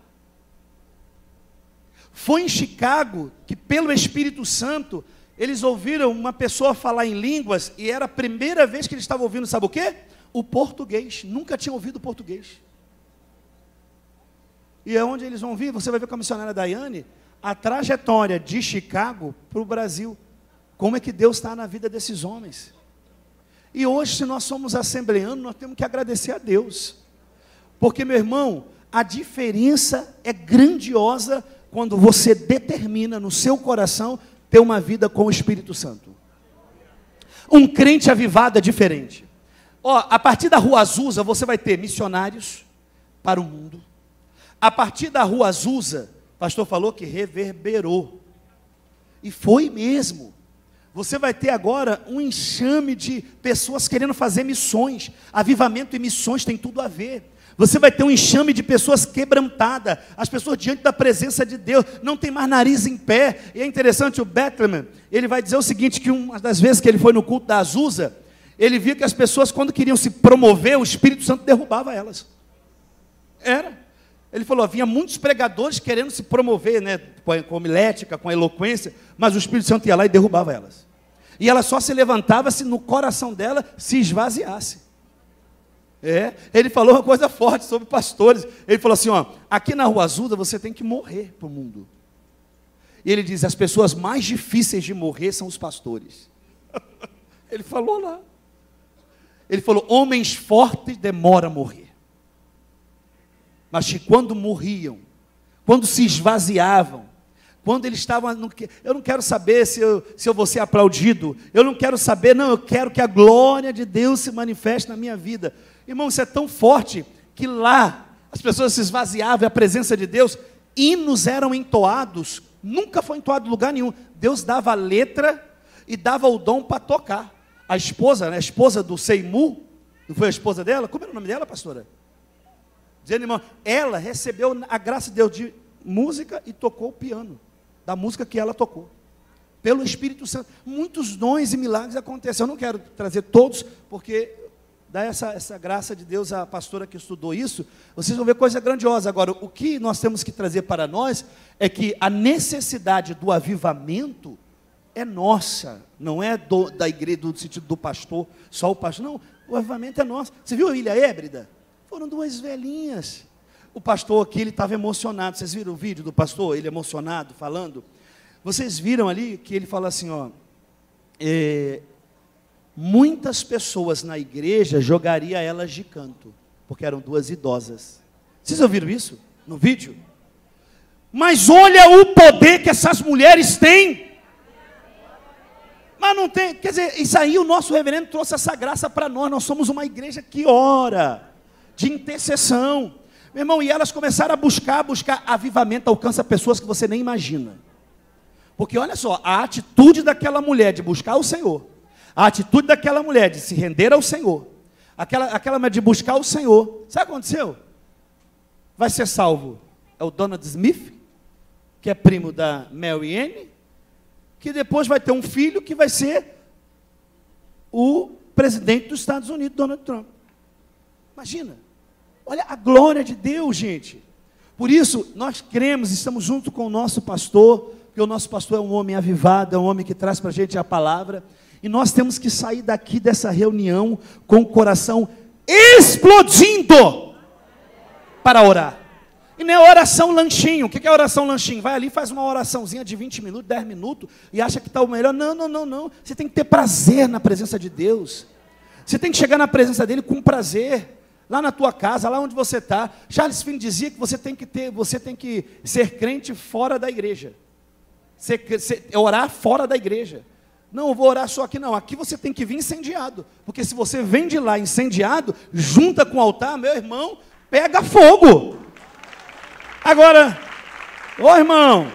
Foi em Chicago que, pelo Espírito Santo, eles ouviram uma pessoa falar em línguas, e era a primeira vez que eles estavam ouvindo, sabe o quê? O português. Nunca tinham ouvido português. E é onde eles vão vir, você vai ver com a missionária Daiane, a trajetória de Chicago para o Brasil. Como é que Deus está na vida desses homens. E hoje, se nós somos assembleanos, nós temos que agradecer a Deus. Porque, meu irmão, a diferença é grandiosa quando você determina no seu coração ter uma vida com o Espírito Santo. Um crente avivado é diferente. Ó, a partir da Rua Azusa, você vai ter missionários para o mundo. A partir da Rua Azusa, o pastor falou que reverberou. E foi mesmo. Você vai ter agora um enxame de pessoas querendo fazer missões. Avivamento e missões tem tudo a ver. Você vai ter um enxame de pessoas quebrantadas, as pessoas diante da presença de Deus, não tem mais nariz em pé. E é interessante, o Bethlehem, ele vai dizer o seguinte, que uma das vezes que ele foi no culto da Azusa, ele viu que as pessoas, quando queriam se promover, o Espírito Santo derrubava elas. Era. Ele falou, havia muitos pregadores querendo se promover, né, com a homilética, com a eloquência, mas o Espírito Santo ia lá e derrubava elas. E ela só se levantava se no coração dela se esvaziasse. É, ele falou uma coisa forte sobre pastores. Ele falou assim, ó, aqui na Rua Azusa você tem que morrer para o mundo. E ele diz, as pessoas mais difíceis de morrer são os pastores. Ele falou lá. Ele falou, homens fortes demoram a morrer. Mas que quando morriam, quando se esvaziavam, quando eles estavam, eu não quero saber se eu, se eu vou ser aplaudido, eu não quero saber, não, eu quero que a glória de Deus se manifeste na minha vida. Irmão, isso é tão forte, que lá, as pessoas se esvaziavam, e a presença de Deus, hinos eram entoados, nunca foi entoado em lugar nenhum, Deus dava a letra, e dava o dom para tocar. A esposa, né, a esposa do Seimu, não foi a esposa dela? Como era o nome dela, pastora? Dizendo, irmão, ela recebeu a graça de Deus de música e tocou o piano, da música que ela tocou, pelo Espírito Santo. Muitos dons e milagres acontecem. Eu não quero trazer todos, porque dá essa, essa graça de Deus à pastora que estudou isso. Vocês vão ver coisa grandiosa. Agora, o que nós temos que trazer para nós é que a necessidade do avivamento é nossa, não é do, da igreja, do sentido do pastor, só o pastor. Não, o avivamento é nosso. Você viu a Ilha Hébrida? Foram duas velhinhas. O pastor aqui, ele estava emocionado. Vocês viram o vídeo do pastor? Ele emocionado, falando. Vocês viram ali que ele fala assim, ó, é, muitas pessoas na igreja jogaria elas de canto, porque eram duas idosas. Vocês ouviram isso no vídeo? Mas olha o poder que essas mulheres têm. Mas não tem, quer dizer, isso aí o nosso reverendo trouxe essa graça para nós. Nós somos uma igreja que ora, de intercessão. Meu irmão, e elas começaram a buscar, buscar avivamento, alcança pessoas que você nem imagina. Porque olha só, a atitude daquela mulher de buscar o Senhor, a atitude daquela mulher de se render ao Senhor, aquela, aquela mulher de buscar o Senhor, sabe o que aconteceu? Vai ser salvo, é o Donald Smith, que é primo da Mary Ann, que depois vai ter um filho que vai ser o presidente dos Estados Unidos, Donald Trump. Imagina. Olha a glória de Deus, gente. Por isso, nós cremos, estamos junto com o nosso pastor, porque o nosso pastor é um homem avivado, é um homem que traz para a gente a palavra, e nós temos que sair daqui dessa reunião com o coração explodindo para orar. E não é oração lanchinho. O que é oração lanchinho? Vai ali, faz uma oraçãozinha de vinte minutos, dez minutos, e acha que está o melhor. Não, não, não, não. Você tem que ter prazer na presença de Deus. Você tem que chegar na presença dele com prazer. lá na tua casa, lá onde você está. Charles Finney dizia que você tem que ter, você tem que ser crente fora da igreja. Ser, ser, orar fora da igreja. Não, eu vou orar só aqui não. Aqui você tem que vir incendiado. Porque se você vem de lá incendiado, junta com o altar, meu irmão, pega fogo. Agora, ô irmão,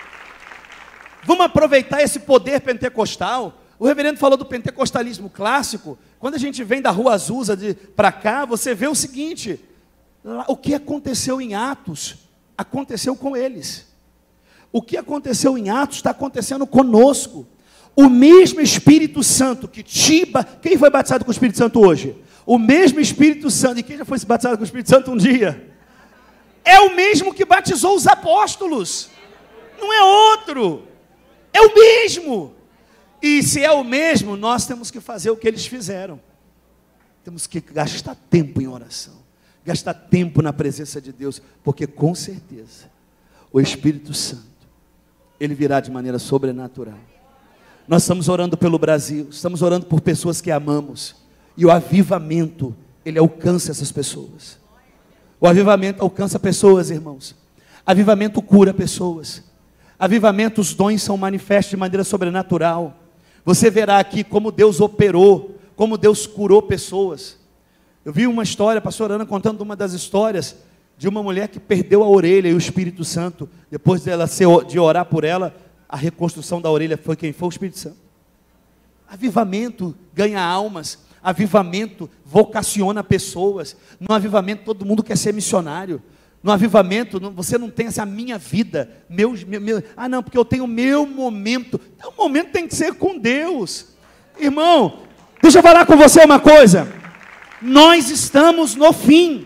vamos aproveitar esse poder pentecostal. O reverendo falou do pentecostalismo clássico. Quando a gente vem da Rua Azusa para cá, você vê o seguinte: lá, o que aconteceu em Atos, aconteceu com eles. O que aconteceu em Atos está acontecendo conosco. O mesmo Espírito Santo que te... Quem foi batizado com o Espírito Santo hoje? O mesmo Espírito Santo. E quem já foi batizado com o Espírito Santo um dia? É o mesmo que batizou os apóstolos. Não é outro. É o mesmo. E se é o mesmo, nós temos que fazer o que eles fizeram. Temos que gastar tempo em oração. Gastar tempo na presença de Deus. Porque com certeza, o Espírito Santo, ele virá de maneira sobrenatural. Nós estamos orando pelo Brasil, estamos orando por pessoas que amamos. E o avivamento, ele alcança essas pessoas. O avivamento alcança pessoas, irmãos. Avivamento cura pessoas. Avivamento, os dons são manifestos de maneira sobrenatural. Você verá aqui como Deus operou, como Deus curou pessoas. Eu vi uma história, a pastora Ana contando uma das histórias de uma mulher que perdeu a orelha e o Espírito Santo, depois dela ser, de orar por ela, a reconstrução da orelha foi quem? Foi o Espírito Santo. Avivamento ganha almas, avivamento vocaciona pessoas. No avivamento todo mundo quer ser missionário. No avivamento você não tem essa minha vida, meu, meu, meu, ah não, porque eu tenho meu momento. Então, o momento tem que ser com Deus. Irmão, deixa eu falar com você uma coisa. Nós estamos no fim.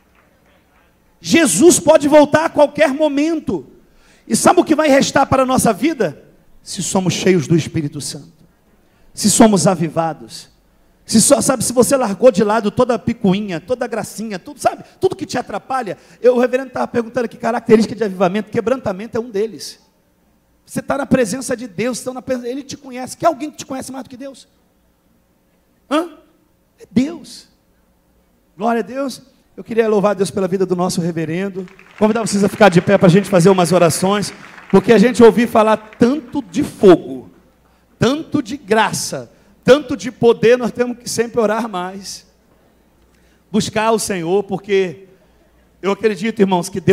Jesus pode voltar a qualquer momento. E sabe o que vai restar para a nossa vida? Se somos cheios do Espírito Santo. Se somos avivados. Se só, sabe, se você largou de lado toda a picuinha, toda a gracinha, tudo, sabe, tudo que te atrapalha. Eu, o reverendo estava perguntando aqui, característica de avivamento, quebrantamento é um deles. Você está na presença de Deus, está na presença, Ele te conhece. Quer alguém que te conhece mais do que Deus? Hã? É Deus. Glória a Deus. Eu queria louvar a Deus pela vida do nosso reverendo. Convidar vocês a ficar de pé para a gente fazer umas orações. Porque a gente ouviu falar tanto de fogo, tanto de graça, tanto de poder, nós temos que sempre orar mais. Buscar o Senhor, porque eu acredito, irmãos, que Deus